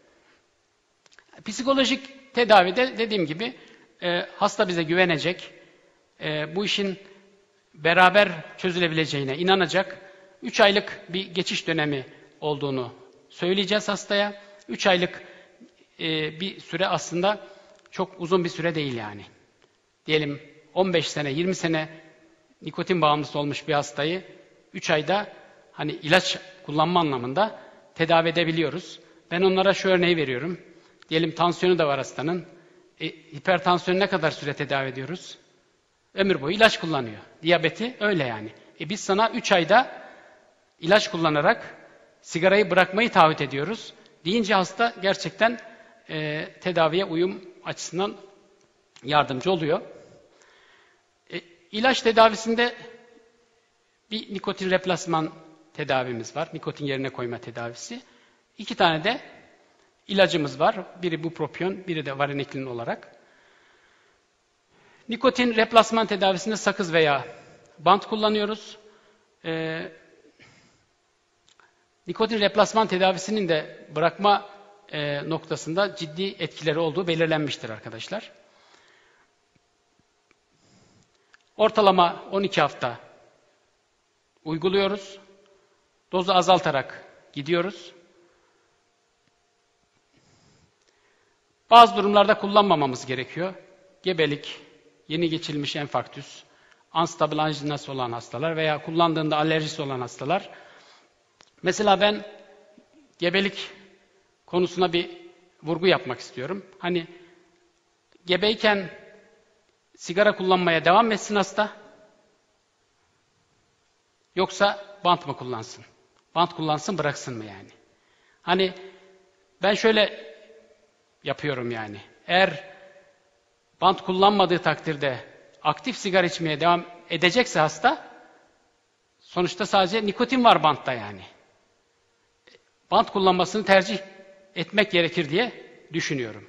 Psikolojik tedavide dediğim gibi e, hasta bize güvenecek, e, bu işin beraber çözülebileceğine inanacak. Üç aylık bir geçiş dönemi olduğunu söyleyeceğiz hastaya. Üç aylık e, bir süre aslında çok uzun bir süre değil yani. Diyelim on beş sene, yirmi sene nikotin bağımlısı olmuş bir hastayı üç ayda hani ilaç kullanma anlamında tedavi edebiliyoruz. Ben onlara şu örneği veriyorum. Diyelim tansiyonu da var hastanın. E, hipertansiyonu ne kadar süre tedavi ediyoruz? Ömür boyu ilaç kullanıyor. Diyabeti öyle yani. E biz sana üç ayda ilaç kullanarak sigarayı bırakmayı taahhüt ediyoruz. Deyince hasta gerçekten e, tedaviye uyum açısından yardımcı oluyor. E, ilaç tedavisinde bir nikotin replasman tedavimiz var. Nikotin yerine koyma tedavisi. İki tane de ilacımız var. Biri bupropion, biri de vareniklin olarak. Nikotin replasman tedavisinde sakız veya bant kullanıyoruz. Ee, Nikotin replasman tedavisinin de bırakma e, noktasında ciddi etkileri olduğu belirlenmiştir arkadaşlar. Ortalama on iki hafta uyguluyoruz. Dozu azaltarak gidiyoruz. Bazı durumlarda kullanmamamız gerekiyor. Gebelik, yeni geçirilmiş enfarktüs, unstable anjinası olan hastalar veya kullandığında alerjisi olan hastalar. Mesela ben gebelik konusuna bir vurgu yapmak istiyorum. Hani gebeyken sigara kullanmaya devam etsin hasta, yoksa bant mı kullansın? Bant kullansın, bıraksın mı yani? Hani ben şöyle yapıyorum yani. Eğer bant kullanmadığı takdirde aktif sigara içmeye devam edecekse hasta, sonuçta sadece nikotin var bantta yani. Bant kullanmasını tercih etmek gerekir diye düşünüyorum.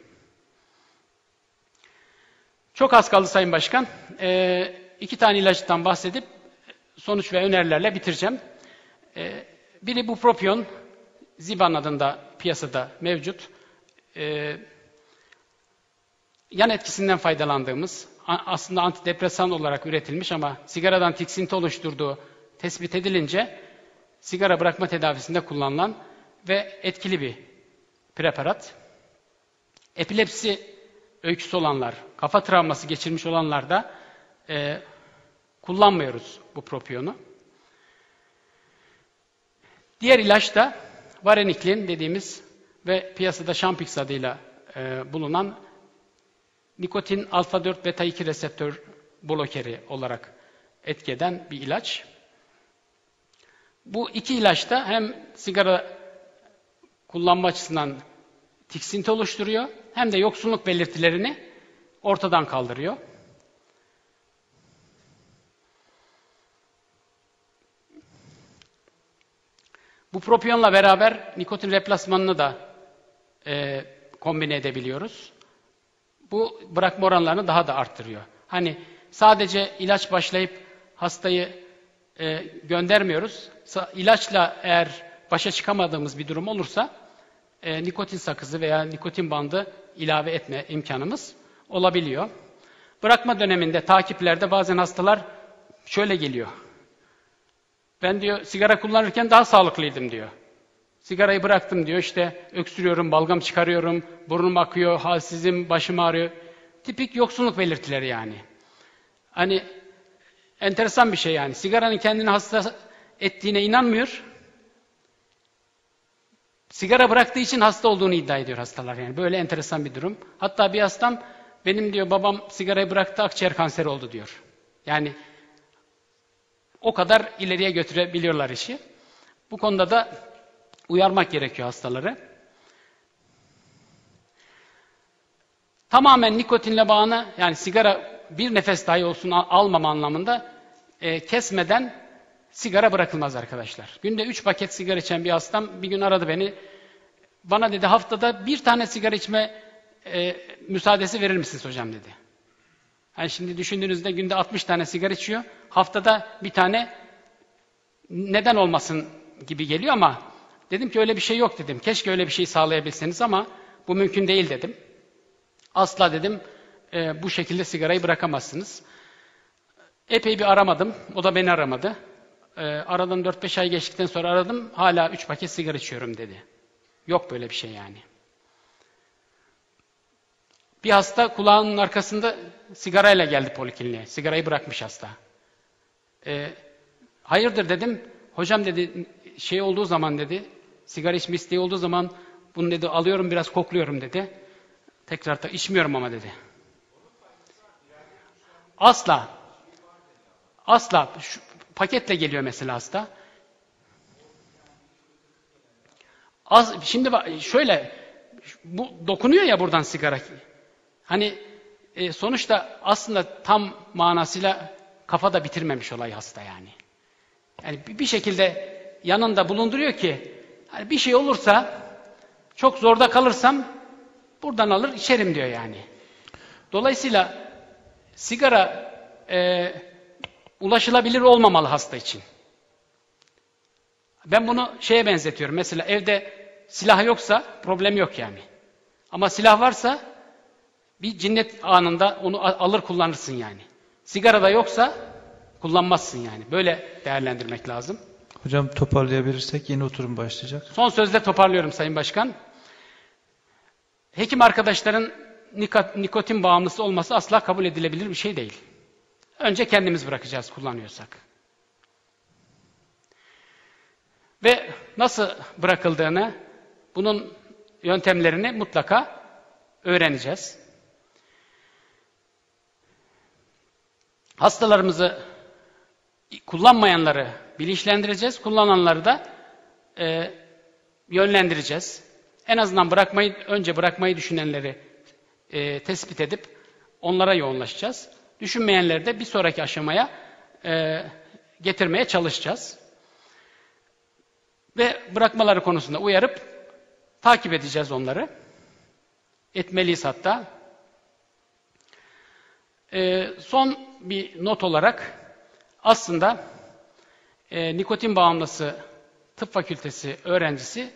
Çok az kaldı Sayın Başkan. Ee, iki tane ilaçtan bahsedip sonuç ve önerilerle bitireceğim. Ee, biri bupropion, Ziban adında piyasada mevcut. Ee, yan etkisinden faydalandığımız, aslında antidepresan olarak üretilmiş ama sigaradan tiksinti oluşturduğu tespit edilince sigara bırakma tedavisinde kullanılan ve etkili bir preparat. Epilepsi öyküsü olanlar, kafa travması geçirmiş olanlar da e, kullanmıyoruz bu propiyonu. Diğer ilaç da vareniklin dediğimiz ve piyasada Champix adıyla e, bulunan nikotin alfa dört beta iki reseptör blokeri olarak etki eden bir ilaç. Bu iki ilaç da hem sigara kullanma açısından tiksinti oluşturuyor, hem de yoksunluk belirtilerini ortadan kaldırıyor. Bu propiyonla beraber nikotin replasmanını da e, kombine edebiliyoruz. Bu bırakma oranlarını daha da arttırıyor. Hani sadece ilaç başlayıp hastayı e, göndermiyoruz. İlaçla eğer başa çıkamadığımız bir durum olursa e, nikotin sakızı veya nikotin bandı ilave etme imkanımız olabiliyor. Bırakma döneminde, takiplerde bazen hastalar şöyle geliyor. Ben diyor sigara kullanırken daha sağlıklıydım diyor. Sigarayı bıraktım diyor, işte öksürüyorum, balgam çıkarıyorum, burnum akıyor, halsizim, başım ağrıyor. Tipik yoksunluk belirtileri yani. Hani enteresan bir şey yani. Sigaranın kendini hasta ettiğine inanmıyor. Sigara bıraktığı için hasta olduğunu iddia ediyor hastalar yani. Böyle enteresan bir durum. Hatta bir hastam benim diyor babam sigarayı bıraktı, akciğer kanseri oldu diyor. Yani o kadar ileriye götürebiliyorlar işi. Bu konuda da uyarmak gerekiyor hastaları. Tamamen nikotinle bağını, yani sigara bir nefes dahi olsun almama anlamında e, kesmeden sigara bırakılmaz arkadaşlar. Günde üç paket sigara içen bir hastam bir gün aradı beni. Bana dedi haftada bir tane sigara içme e, müsaadesi verir misiniz hocam dedi. Yani şimdi düşündüğünüzde günde altmış tane sigara içiyor. Haftada bir tane neden olmasın gibi geliyor ama dedim ki öyle bir şey yok dedim. Keşke öyle bir şey sağlayabilseniz ama bu mümkün değil dedim. Asla dedim e, bu şekilde sigarayı bırakamazsınız. Epey bir aramadım. O da beni aramadı. E, aradan dört beş ay geçtikten sonra aradım. Hala üç paket sigara içiyorum dedi. Yok böyle bir şey yani. Bir hasta kulağının arkasında sigarayla geldi polikliniğe. Sigarayı bırakmış hasta. E, hayırdır dedim. Hocam dedi şey olduğu zaman dedi, sigara içme isteği olduğu zaman bunu dedi alıyorum biraz kokluyorum dedi. Tekrar da içmiyorum ama dedi. Asla. Asla. Şu, paketle geliyor mesela hasta. Az, şimdi şöyle, bu dokunuyor ya buradan sigara. Hani e, sonuçta aslında tam manasıyla kafada bitirmemiş olay hasta yani. Yani bir şekilde yanında bulunduruyor ki hani bir şey olursa, çok zorda kalırsam buradan alır içerim diyor yani. Dolayısıyla sigara e, ulaşılabilir olmamalı hasta için. Ben bunu şeye benzetiyorum. Mesela evde silah yoksa problem yok yani. Ama silah varsa bir cinnet anında onu alır kullanırsın yani. Sigara da yoksa kullanmazsın yani. Böyle değerlendirmek lazım. Hocam toparlayabilirsek yeni oturum başlayacak. Son sözle toparlıyorum Sayın Başkan. Hekim arkadaşların nikotin bağımlısı olması asla kabul edilebilir bir şey değil. Önce kendimiz bırakacağız kullanıyorsak. Ve nasıl bırakıldığını, bunun yöntemlerini mutlaka öğreneceğiz. Hastalarımızı, kullanmayanları bilinçlendireceğiz, kullananları da e, yönlendireceğiz. En azından bırakmayı, önce bırakmayı düşünenleri e, tespit edip onlara yoğunlaşacağız. Düşünmeyenleri de bir sonraki aşamaya e, getirmeye çalışacağız. Ve bırakmaları konusunda uyarıp takip edeceğiz onları. Etmeliyiz hatta. E, son bir not olarak aslında e, nikotin bağımlısı tıp fakültesi öğrencisi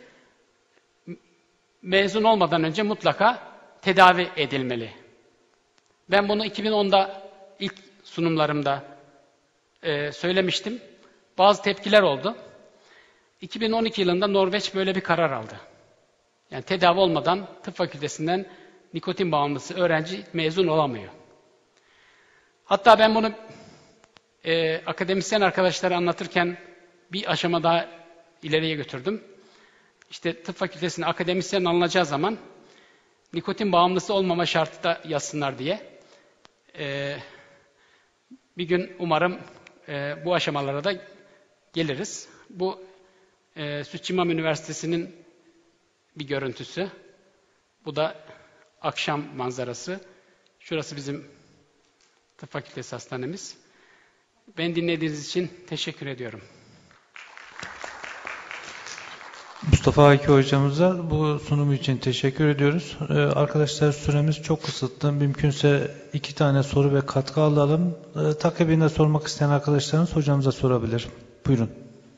mezun olmadan önce mutlaka tedavi edilmeli. Ben bunu iki bin onda ilk sunumlarımda e, söylemiştim. Bazı tepkiler oldu. iki bin on iki yılında Norveç böyle bir karar aldı. Yani tedavi olmadan tıp fakültesinden nikotin bağımlısı öğrenci mezun olamıyor. Hatta ben bunu e, akademisyen arkadaşlara anlatırken bir aşama daha ileriye götürdüm. İşte tıp fakültesine akademisyen alınacağı zaman nikotin bağımlısı olmama şartı da yazsınlar diye. Ee, bir gün umarım e, bu aşamalara da geliriz. Bu e, Sütçü-İmam Üniversitesi'nin bir görüntüsü. Bu da akşam manzarası. Şurası bizim tıp fakültesi hastanemiz. Beni dinlediğiniz için teşekkür ediyorum. Mustafa Aki hocamıza bu sunumu için teşekkür ediyoruz. Ee, arkadaşlar süremiz çok kısıtlı. Mümkünse iki tane soru ve katkı alalım. Ee, takibinde sormak isteyen arkadaşlarımız hocamıza sorabilir. Buyurun.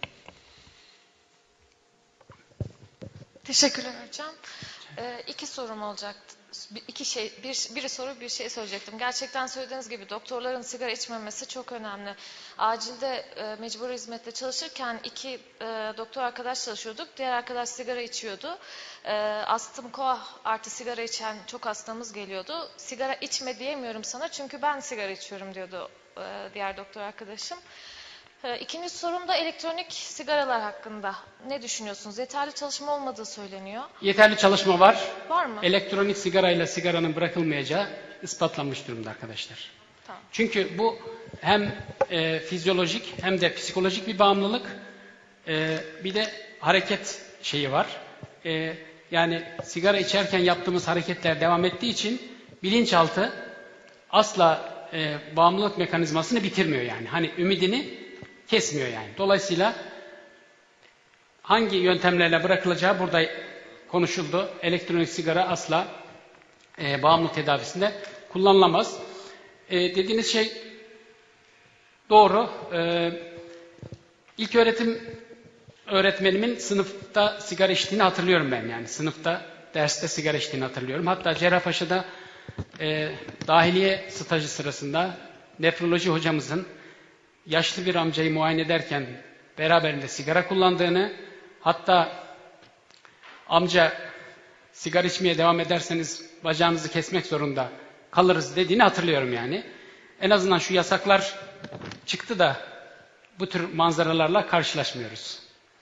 Teşekkürler hocam. Ee, iki sorum olacaktı. İki şey, bir, biri soru bir şey söyleyecektim. Gerçekten söylediğiniz gibi doktorların sigara içmemesi çok önemli. Acilde e, mecburi hizmette çalışırken iki e, doktor arkadaş çalışıyorduk. Diğer arkadaş sigara içiyordu. E, astım, koah artı sigara içen çok hastamız geliyordu. Sigara içme diyemiyorum sana çünkü ben sigara içiyorum diyordu e, diğer doktor arkadaşım. İkinci sorum da elektronik sigaralar hakkında. Ne düşünüyorsunuz? Yeterli çalışma olmadığı söyleniyor. Yeterli çalışma var. Var mı? Elektronik sigarayla sigaranın bırakılmayacağı ispatlanmış durumda arkadaşlar. Tamam. Çünkü bu hem e, fizyolojik hem de psikolojik bir bağımlılık. E, bir de hareket şeyi var. E, yani sigara içerken yaptığımız hareketler devam ettiği için bilinçaltı asla e, bağımlılık mekanizmasını bitirmiyor yani. Hani ümidini kesmiyor yani. Dolayısıyla hangi yöntemlerle bırakılacağı burada konuşuldu. Elektronik sigara asla e, bağımlılık tedavisinde kullanılamaz. E, dediğiniz şey doğru. E, ilk öğretim öğretmenimin sınıfta sigara içtiğini hatırlıyorum ben yani. Sınıfta, derste sigara içtiğini hatırlıyorum. Hatta Cerrahpaşa'da e, dahiliye stajı sırasında nefroloji hocamızın yaşlı bir amcayı muayene ederken beraberinde sigara kullandığını, hatta amca sigara içmeye devam ederseniz bacağınızı kesmek zorunda kalırız dediğini hatırlıyorum yani. En azından şu yasaklar çıktı da bu tür manzaralarla karşılaşmıyoruz.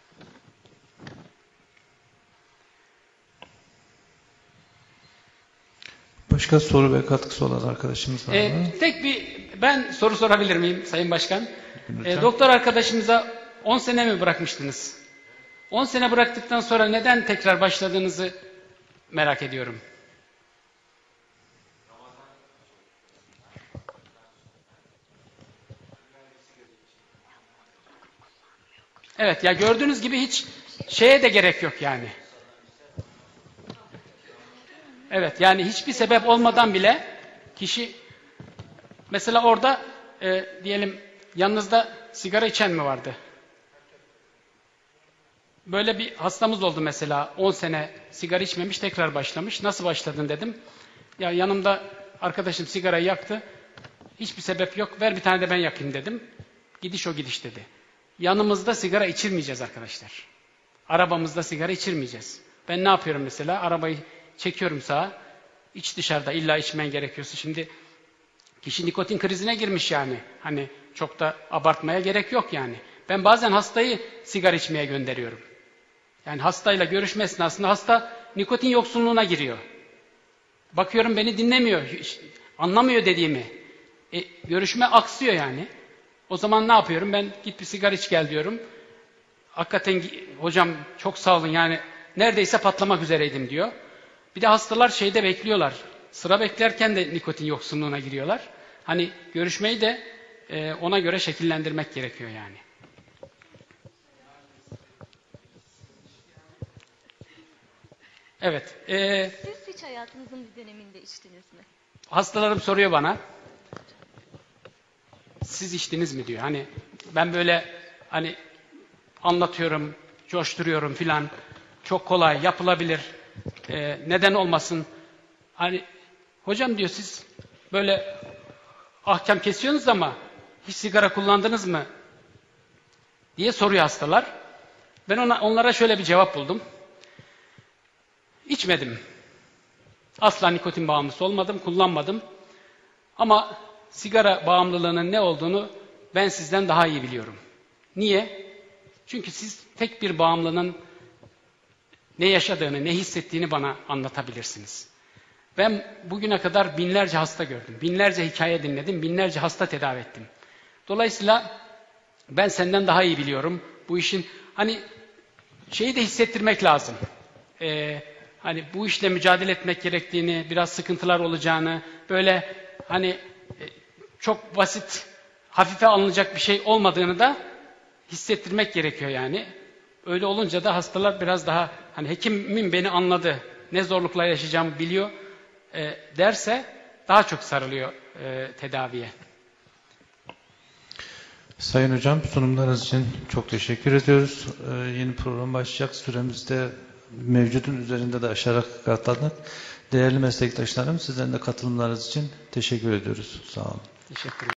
Başka soru ve katkısı olan arkadaşımız var mı? Ee, tek bir ben soru sorabilir miyim Sayın Başkan? Ee, doktor arkadaşımıza on sene mi bırakmıştınız? on sene bıraktıktan sonra neden tekrar başladığınızı merak ediyorum. Evet ya gördüğünüz gibi hiç şeye de gerek yok yani. Evet yani hiçbir sebep olmadan bile kişi mesela orada e, diyelim yanınızda sigara içen mi vardı? böyle bir hastamız oldu mesela, on sene sigara içmemiş, tekrar başlamış. Nasıl başladın dedim. Ya yanımda arkadaşım sigarayı yaktı. Hiçbir sebep yok. Ver bir tane de ben yakayım dedim. Gidiş o gidiş dedi. Yanımızda sigara içirmeyeceğiz arkadaşlar. Arabamızda sigara içirmeyeceğiz. Ben ne yapıyorum mesela? Arabayı çekiyorum sağa. İç dışarıda, illa içmen gerekiyorsa. Şimdi kişi nikotin krizine girmiş yani. Hani çok da abartmaya gerek yok yani. Ben bazen hastayı sigara içmeye gönderiyorum. Yani hastayla görüşme esnasında hasta nikotin yoksunluğuna giriyor. Bakıyorum beni dinlemiyor, anlamıyor dediğimi. E, görüşme aksıyor yani. O zaman ne yapıyorum? Ben git bir sigara iç gel diyorum. Hakikaten hocam çok sağ olun yani neredeyse patlamak üzereydim diyor. Bir de hastalar şeyde bekliyorlar. Sıra beklerken de nikotin yoksunluğuna giriyorlar. Hani görüşmeyi de e, ona göre şekillendirmek gerekiyor yani. Evet. E, Siz hiç hayatınızın bir döneminde içtiniz mi? hastalarım soruyor bana. Siz içtiniz mi diyor. Hani ben böyle hani anlatıyorum, coşturuyorum filan. Çok kolay, yapılabilir. E, neden olmasın? Hani hocam diyor siz böyle ahkam kesiyorsunuz ama hiç sigara kullandınız mı? Diye soruyor hastalar. Ben ona, onlara şöyle bir cevap buldum. İçmedim. Asla nikotin bağımlısı olmadım, kullanmadım. Ama sigara bağımlılığının ne olduğunu ben sizden daha iyi biliyorum. Niye? Çünkü siz tek bir bağımlının ne yaşadığını, ne hissettiğini bana anlatabilirsiniz. Ben bugüne kadar binlerce hasta gördüm, binlerce hikaye dinledim, binlerce hasta tedavi ettim. Dolayısıyla ben senden daha iyi biliyorum bu işin. Hani şeyi de hissettirmek lazım. Ee, hani bu işle mücadele etmek gerektiğini, biraz sıkıntılar olacağını, böyle hani e, çok basit, hafife alınacak bir şey olmadığını da hissettirmek gerekiyor yani. Öyle olunca da hastalar biraz daha hani hekimim beni anladı, ne zorluklar yaşayacağımı biliyor e, derse daha çok sarılıyor e, tedaviye. Sayın Hocam, sunumlarınız için çok teşekkür ediyoruz. Ee, yeni program başlayacak. Süremizde mevcudun üzerinde de aşarak katladık. Değerli meslektaşlarım, sizlerin de katılımlarınız için teşekkür ediyoruz. Sağ olun. Teşekkür ederim.